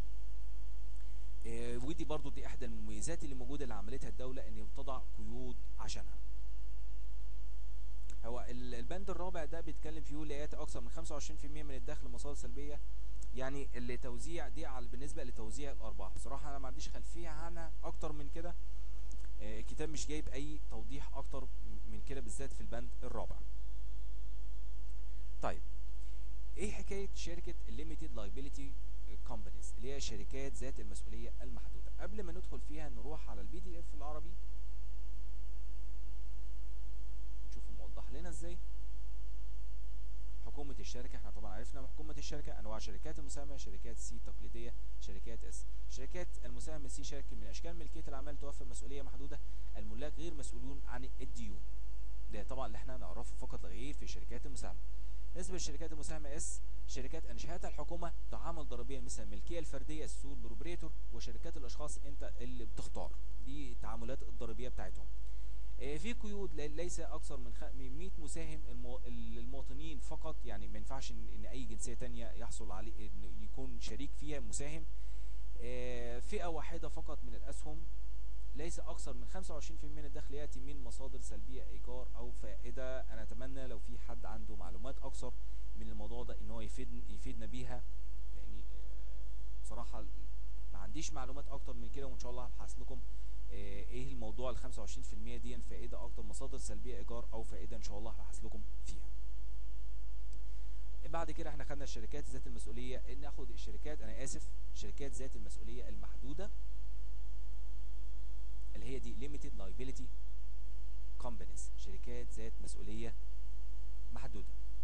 ودي برضو دي احدى المميزات اللي موجوده اللي عملتها الدوله ان بتضع قيود عشانها. هو البند الرابع ده بيتكلم فيه لا ياتي اكثر من 25% من الدخل مصادر سلبيه، يعني اللي توزيع دي على بالنسبه لتوزيع الارباح. بصراحه انا ما عنديش خلفيه عنها اكتر من كده، الكتاب مش جايب اي توضيح اكتر من كده بالذات في البند الرابع. طيب ايه حكايه شركه الليميتد لايبيليتي كومبانيز اللي هي شركات ذات المسؤوليه المحدوده؟ قبل ما ندخل فيها نروح على البي دي اف العربي نشوفه موضح لنا ازاي. حكومه الشركه، احنا طبعا عرفنا حكومه الشركه انواع شركات المساهمه، شركات سي تقليديه، شركات اس. شركات المساهمه سي شركه من اشكال ملكيه الاعمال توفر مسؤوليه محدوده، الملاك غير مسؤولون عن الديون. ده طبعا اللي احنا نعرفه فقط لا غير في شركات المساهمه. بالنسبه لشركات المساهمه اس، شركات انشاتها الحكومه تعامل ضريبيا مثل الملكيه الفرديه السول بروبريتور، وشركات الاشخاص انت اللي بتختار، دي التعاملات الضريبيه بتاعتهم. في قيود ليس اكثر من 100 مساهم المواطنين فقط، يعني ما ينفعش ان اي جنسيه ثانيه يحصل عليه ان يكون شريك فيها مساهم. فئه واحده فقط من الاسهم، ليس اكثر من 25% من الدخل ياتي من مصادر سلبيه ايجار او فائده. انا اتمنى لو في حد عنده معلومات اكثر من الموضوع ده ان هو يفيدنا بيها، لاني بصراحه ما عنديش معلومات اكتر من كده، وان شاء الله هبحث لكم ايه الموضوع ال 25% دي فائده اكتر، مصادر سلبيه ايجار او فائده، ان شاء الله هبحث لكم فيها. بعد كده احنا خدنا الشركات ذات المسؤوليه، ناخد الشركات شركات ذات المسؤوليه المحدوده اللي هي دي limited liability companies، شركات ذات مسؤوليه محدوده.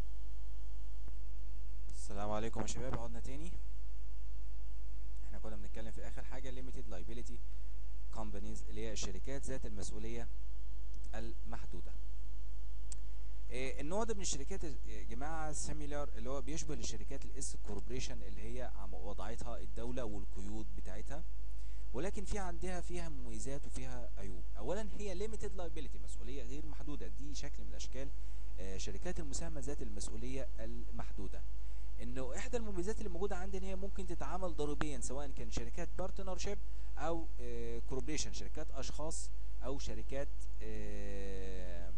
السلام عليكم يا شباب، عدنا تاني. احنا كنا بنتكلم في اخر حاجه limited liability companies اللي هي الشركات ذات المسؤوليه المحدوده. النوع ده من الشركات يا جماعه سيميلار، اللي هو بيشبه للشركات الاس كوربريشن اللي هي وضعتها الدوله والقيود بتاعتها، ولكن فيها مميزات وفيها عيوب. اولا هي ليميتد لايبيليتي، مسؤوليه غير محدوده، دي شكل من اشكال شركات المساهمه ذات المسؤوليه المحدوده. انه احدى المميزات اللي موجوده عندي ان هي ممكن تتعامل ضريبيا، سواء كان شركات بارتنرشيب او كوربريشن، شركات اشخاص او شركات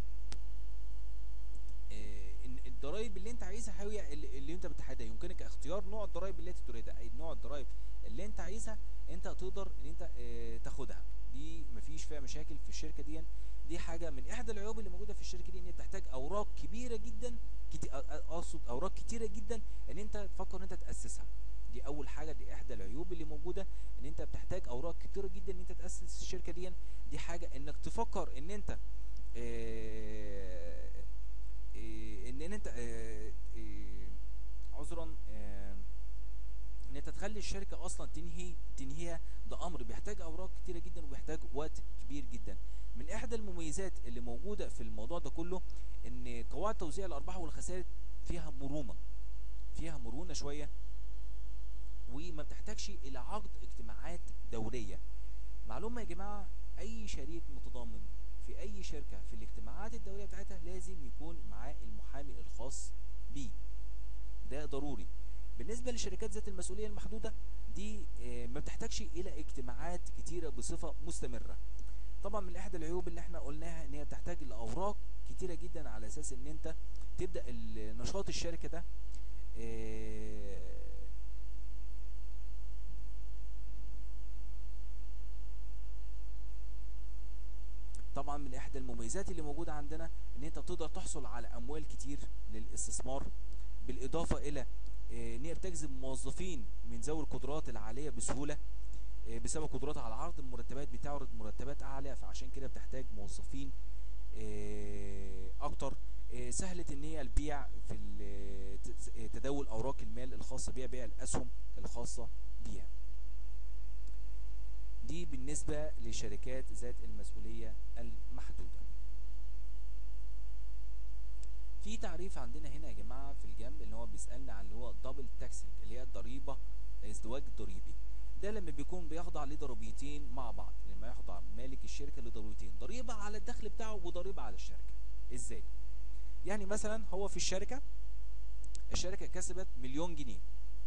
الضرايب اللي انت عايزها هي اللي انت بتحددها. يمكنك اختيار اختيار نوع الضرائب التي تريدها، اي نوع الضرائب اللي انت عايزها انت تقدر ان انت تاخدها. دي مفيش فيها مشاكل في الشركه دي. دي حاجه من احدى العيوب اللي موجوده في الشركه دي، ان هي بتحتاج اوراق كبيره جدا، اقصد اوراق كتيره جدا ان انت تفكر ان انت تاسسها. دي اول حاجه، دي احدى العيوب اللي موجوده، ان انت بتحتاج اوراق كتيره جدا ان انت تاسس الشركه دي. دي حاجه انك تفكر ان انت ان انت عذرا ان انت تخلي الشركه اصلا تنهيها. ده امر بيحتاج اوراق كتيره جدا وبيحتاج وقت كبير جدا. من احدى المميزات اللي موجوده في الموضوع ده كله ان قواعد توزيع الارباح والخسائر فيها مرونه شويه، وما بتحتاجش الى عقد اجتماعات دوريه. معلومه يا جماعه، اي شريك متضامن في اي شركه في الاجتماعات الدوريه بتاعتها لازم يكون معاه المحامي الخاص بيه، ده ضروري. بالنسبه لشركات ذات المسؤوليه المحدوده دي ما بتحتاجش الى اجتماعات كتيره بصفه مستمره. طبعا من احدى العيوب اللي احنا قلناها ان هي بتحتاج لاوراق كتيره جدا على اساس ان انت تبدا نشاط الشركه ده. طبعا من احدى المميزات اللي موجوده عندنا ان انت تقدر تحصل على اموال كتير للاستثمار، بالاضافه الى ان هي بتجذب موظفين من ذوي القدرات العاليه بسهوله. بسبب قدراتها على عرض المرتبات بتعرض مرتبات اعلى، فعشان كده بتحتاج موظفين اكتر. سهله ان هي البيع في تداول اوراق المال الخاصه بيها، بيع الاسهم الخاصه بيها. دي بالنسبه لشركات ذات المسؤوليه المحدوده. في تعريف عندنا هنا يا جماعه في الجنب اللي هو بيسالنا عن اللي هو دبل تاكسنج، اللي هي الضريبه، ازدواج ضريبي. ده لما بيكون بيخضع لضريبتين مع بعض، لما يخضع مالك الشركه لضريبتين، ضريبه على الدخل بتاعه وضريبه على الشركه. ازاي؟ يعني مثلا هو في الشركه كسبت 1,000,000 جنيه،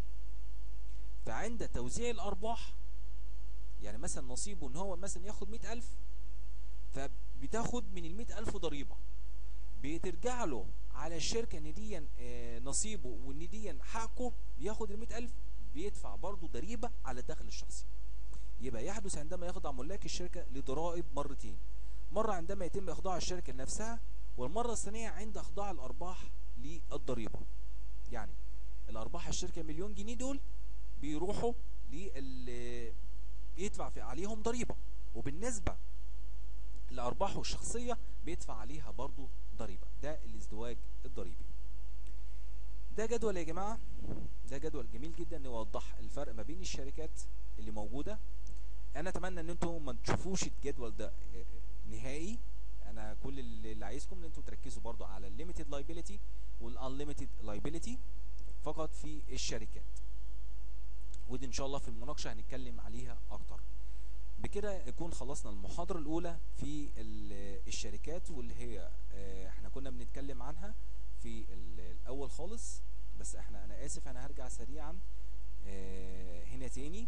فعند توزيع الارباح يعني مثلا نصيبه ان هو مثلا ياخد 100,000، فبتاخد من ال100,000 ضريبه، بترجع له على الشركه ان دي نصيبه وان دي حقه، بياخد ال100,000 بيدفع برضه ضريبه على الدخل الشخصي. يبقى يحدث عندما يخضع ملاك الشركه لضرائب مرتين، مره عندما يتم اخضاع الشركه لنفسها، والمره الثانيه عند اخضاع الارباح للضريبه. يعني الارباح الشركه 1,000,000 جنيه دول بيروحوا يدفع عليهم ضريبه، وبالنسبه لارباحه الشخصيه بيدفع عليها برضه ضريبه. ده الازدواج الضريبي. ده جدول يا جماعه، ده جدول جميل جدا يوضح الفرق ما بين الشركات اللي موجوده. انا اتمنى ان انتم ما تشوفوش الجدول ده نهائي. انا كل اللي عايزكم ان انتم تركزوا برضو على الليميتد لايبيليتي والانليميتد لايبيليتي فقط في الشركات، ودي ان شاء الله في المناقشه هنتكلم عليها اكتر. بكده يكون خلصنا المحاضره الاولى في الشركات، واللي هي احنا كنا بنتكلم عنها في الاول خالص. بس انا اسف، انا هرجع سريعا هنا تاني.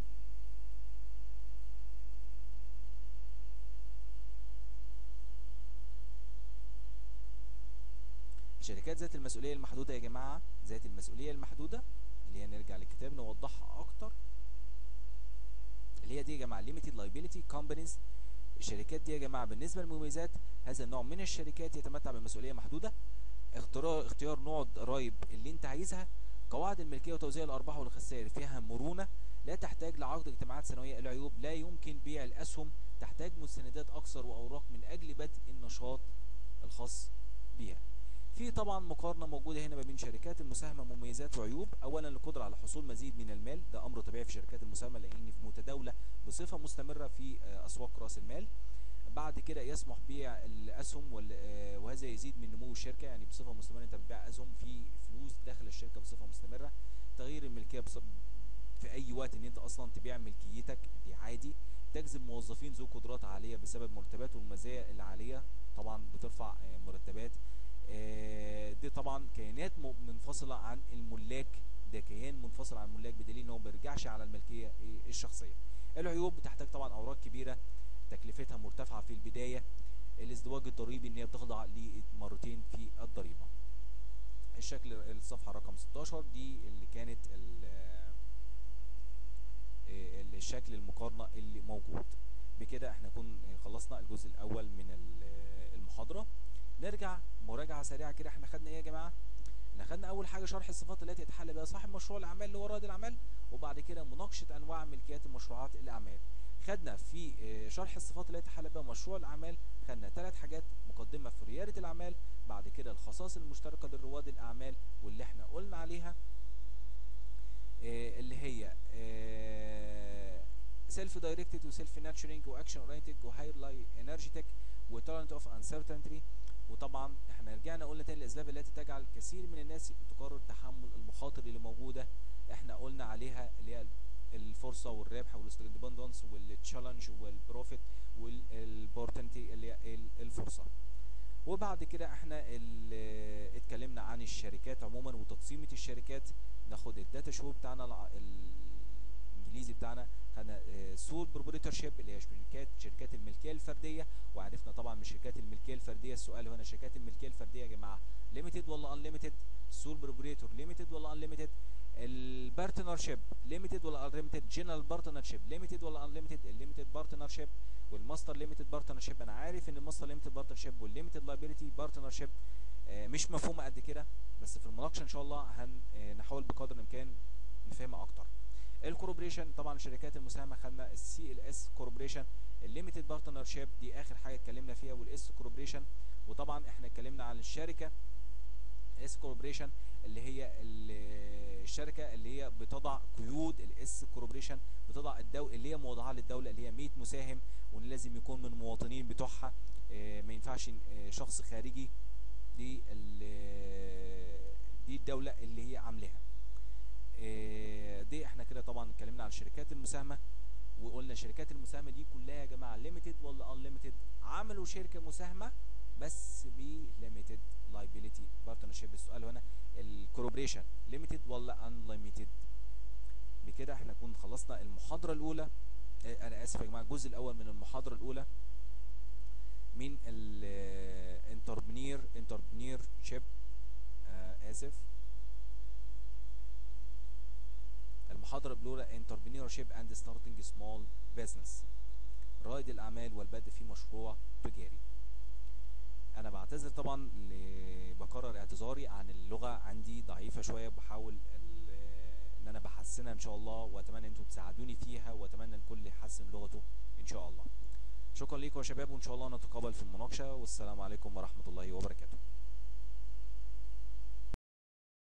شركات ذات المسؤوليه المحدوده يا جماعه، ذات المسؤوليه المحدوده اللي هي نرجع للكتاب نوضحها اكتر، اللي هي دي يا جماعه limited liability companies. الشركات دي يا جماعه بالنسبه للمميزات، هذا النوع من الشركات يتمتع بمسؤوليه محدوده، اختيار نوع الضرائب اللي انت عايزها، قواعد الملكيه وتوزيع الارباح والخسائر فيها مرونه، لا تحتاج لعقد اجتماعات سنويه. العيوب: لا يمكن بيع الاسهم، تحتاج مستندات اكثر واوراق من اجل بدء النشاط الخاص بيها. في طبعا مقارنه موجوده هنا ما بين شركات المساهمه، مميزات وعيوب. اولا القدره على حصول مزيد من المال، ده امر طبيعي في شركات المساهمه لان في متداوله بصفه مستمره في اسواق راس المال. بعد كده يسمح بيع الاسهم وهذا يزيد من نمو الشركه، يعني بصفه مستمره انت بتبيع اسهم في فلوس داخل الشركه بصفه مستمره. تغيير الملكيه في اي وقت ان انت اصلا تبيع ملكيتك دي عادي. تجذب موظفين ذو قدرات عاليه بسبب مرتبات والمزايا العاليه، طبعا بترفع مرتبات. دي طبعا كيانات منفصله عن الملاك، ده كيان منفصل عن الملاك بدليل انه ما بيرجعش على الملكيه الشخصيه. العيوب: بتحتاج طبعا اوراق كبيره، تكلفتها مرتفعه في البدايه. الازدواج الضريبي ان هي بتخضع لمرتين في الضريبه. الشكل الصفحه رقم 16 دي اللي كانت شكل المقارنة اللي موجود. بكده احنا نكون خلصنا الجزء الاول من المحاضرة. نرجع مراجعة سريعة كده. احنا خدنا ايه يا جماعة؟ احنا خدنا اول حاجة شرح الصفات التي يتحلى بها صاحب مشروع الاعمال اللي هو رائد الاعمال، وبعد كده مناقشة انواع ملكيات المشروعات الاعمال. خدنا في شرح الصفات التي يتحلى بها مشروع الاعمال، خدنا 3 حاجات: مقدمة في ريادة الاعمال، بعد كده الخصائص المشتركة لرواد الاعمال واللي احنا قلنا عليها اللي هي سيلف دايركتد وسيلف ناتشرنج واكشن اورينتد وهايلاي انرجيتك وتالنت اوف انسرتينتي. وطبعا احنا رجعنا قلنا تاني الاسباب التي تجعل كثير من الناس تقرر تحمل المخاطر اللي موجوده. احنا قلنا عليها اللي هي الفرصه والربح والاندبندنس والتشالنج والبروفيت والبورتنتي اللي هي الفرصه. وبعد كده احنا اتكلمنا عن الشركات عموما وتقسيمه الشركات. ناخد الداتا شو بتاعنا الانجليزي بتاعنا، خدنا سول بروبريتورشيب اللي هي شركات الملكيه الفرديه، وعرفنا طبعا من شركات الملكيه الفرديه السؤال هنا شركات الملكيه الفرديه يا جماعه ليميتد ولا انليميتد؟ سول بروبريتور ليميتد ولا انليميتد؟ البارتنرشيب ليميتد ولا انليميتد؟ جنرال بارتنرشيب ليميتد ولا انليميتد؟ الليميتد بارتنرشيب والماستر ليميتد بارتنرشيب. انا عارف ان الماستر ليميتد بارتنرشيب والليميتد لايبيليتي بارتنرشيب مش مفهومه قد كده، بس في المناقشه ان شاء الله هنحاول بقدر الامكان نفهمها اكتر. الكوربريشن طبعا الشركات المساهمه، خدنا السي ال اس كوربريشن، الليميتد بارتنرشيب دي اخر حاجه اتكلمنا فيها، والاس كوربريشن. وطبعا احنا اتكلمنا عن الشركه اس كوربريشن اللي هي الشركه اللي هي بتضع قيود. الاس كوربريشن بتضع اللي هي موضعه للدوله اللي هي 100 مساهم، وان لازم يكون من المواطنين بتوعها، ما ينفعش شخص خارجي. دي الدوله اللي هي عاملاها. دي احنا كده طبعا اتكلمنا عن الشركات المساهمه، وقلنا شركات المساهمه دي كلها يا جماعه ليميتد ولا انليميتد؟ عملوا شركه مساهمه بس بليميتد لايبيليتي بارتنرشيب. السؤال هنا الكوربريشن ليميتد ولا انليميتد؟ بكده احنا نكون خلصنا المحاضره الاولى. انا اسف يا جماعه، الجزء الاول من المحاضره الاولى من الانتربرينور شيب. اسف، المحاضرة الأولى entrepreneurship and starting small business، رائد الأعمال والبدء في مشروع تجاري. أنا بعتذر طبعا، بكرر اعتذاري عن اللغة عندي ضعيفة شوية، بحاول إن أنا بحسنها إن شاء الله، وأتمنى أنتم تساعدوني فيها، وأتمنى الكل يحسن لغته إن شاء الله. شكرا لكم يا شباب، وإن شاء الله نتقابل في المناقشة، والسلام عليكم ورحمة الله وبركاته.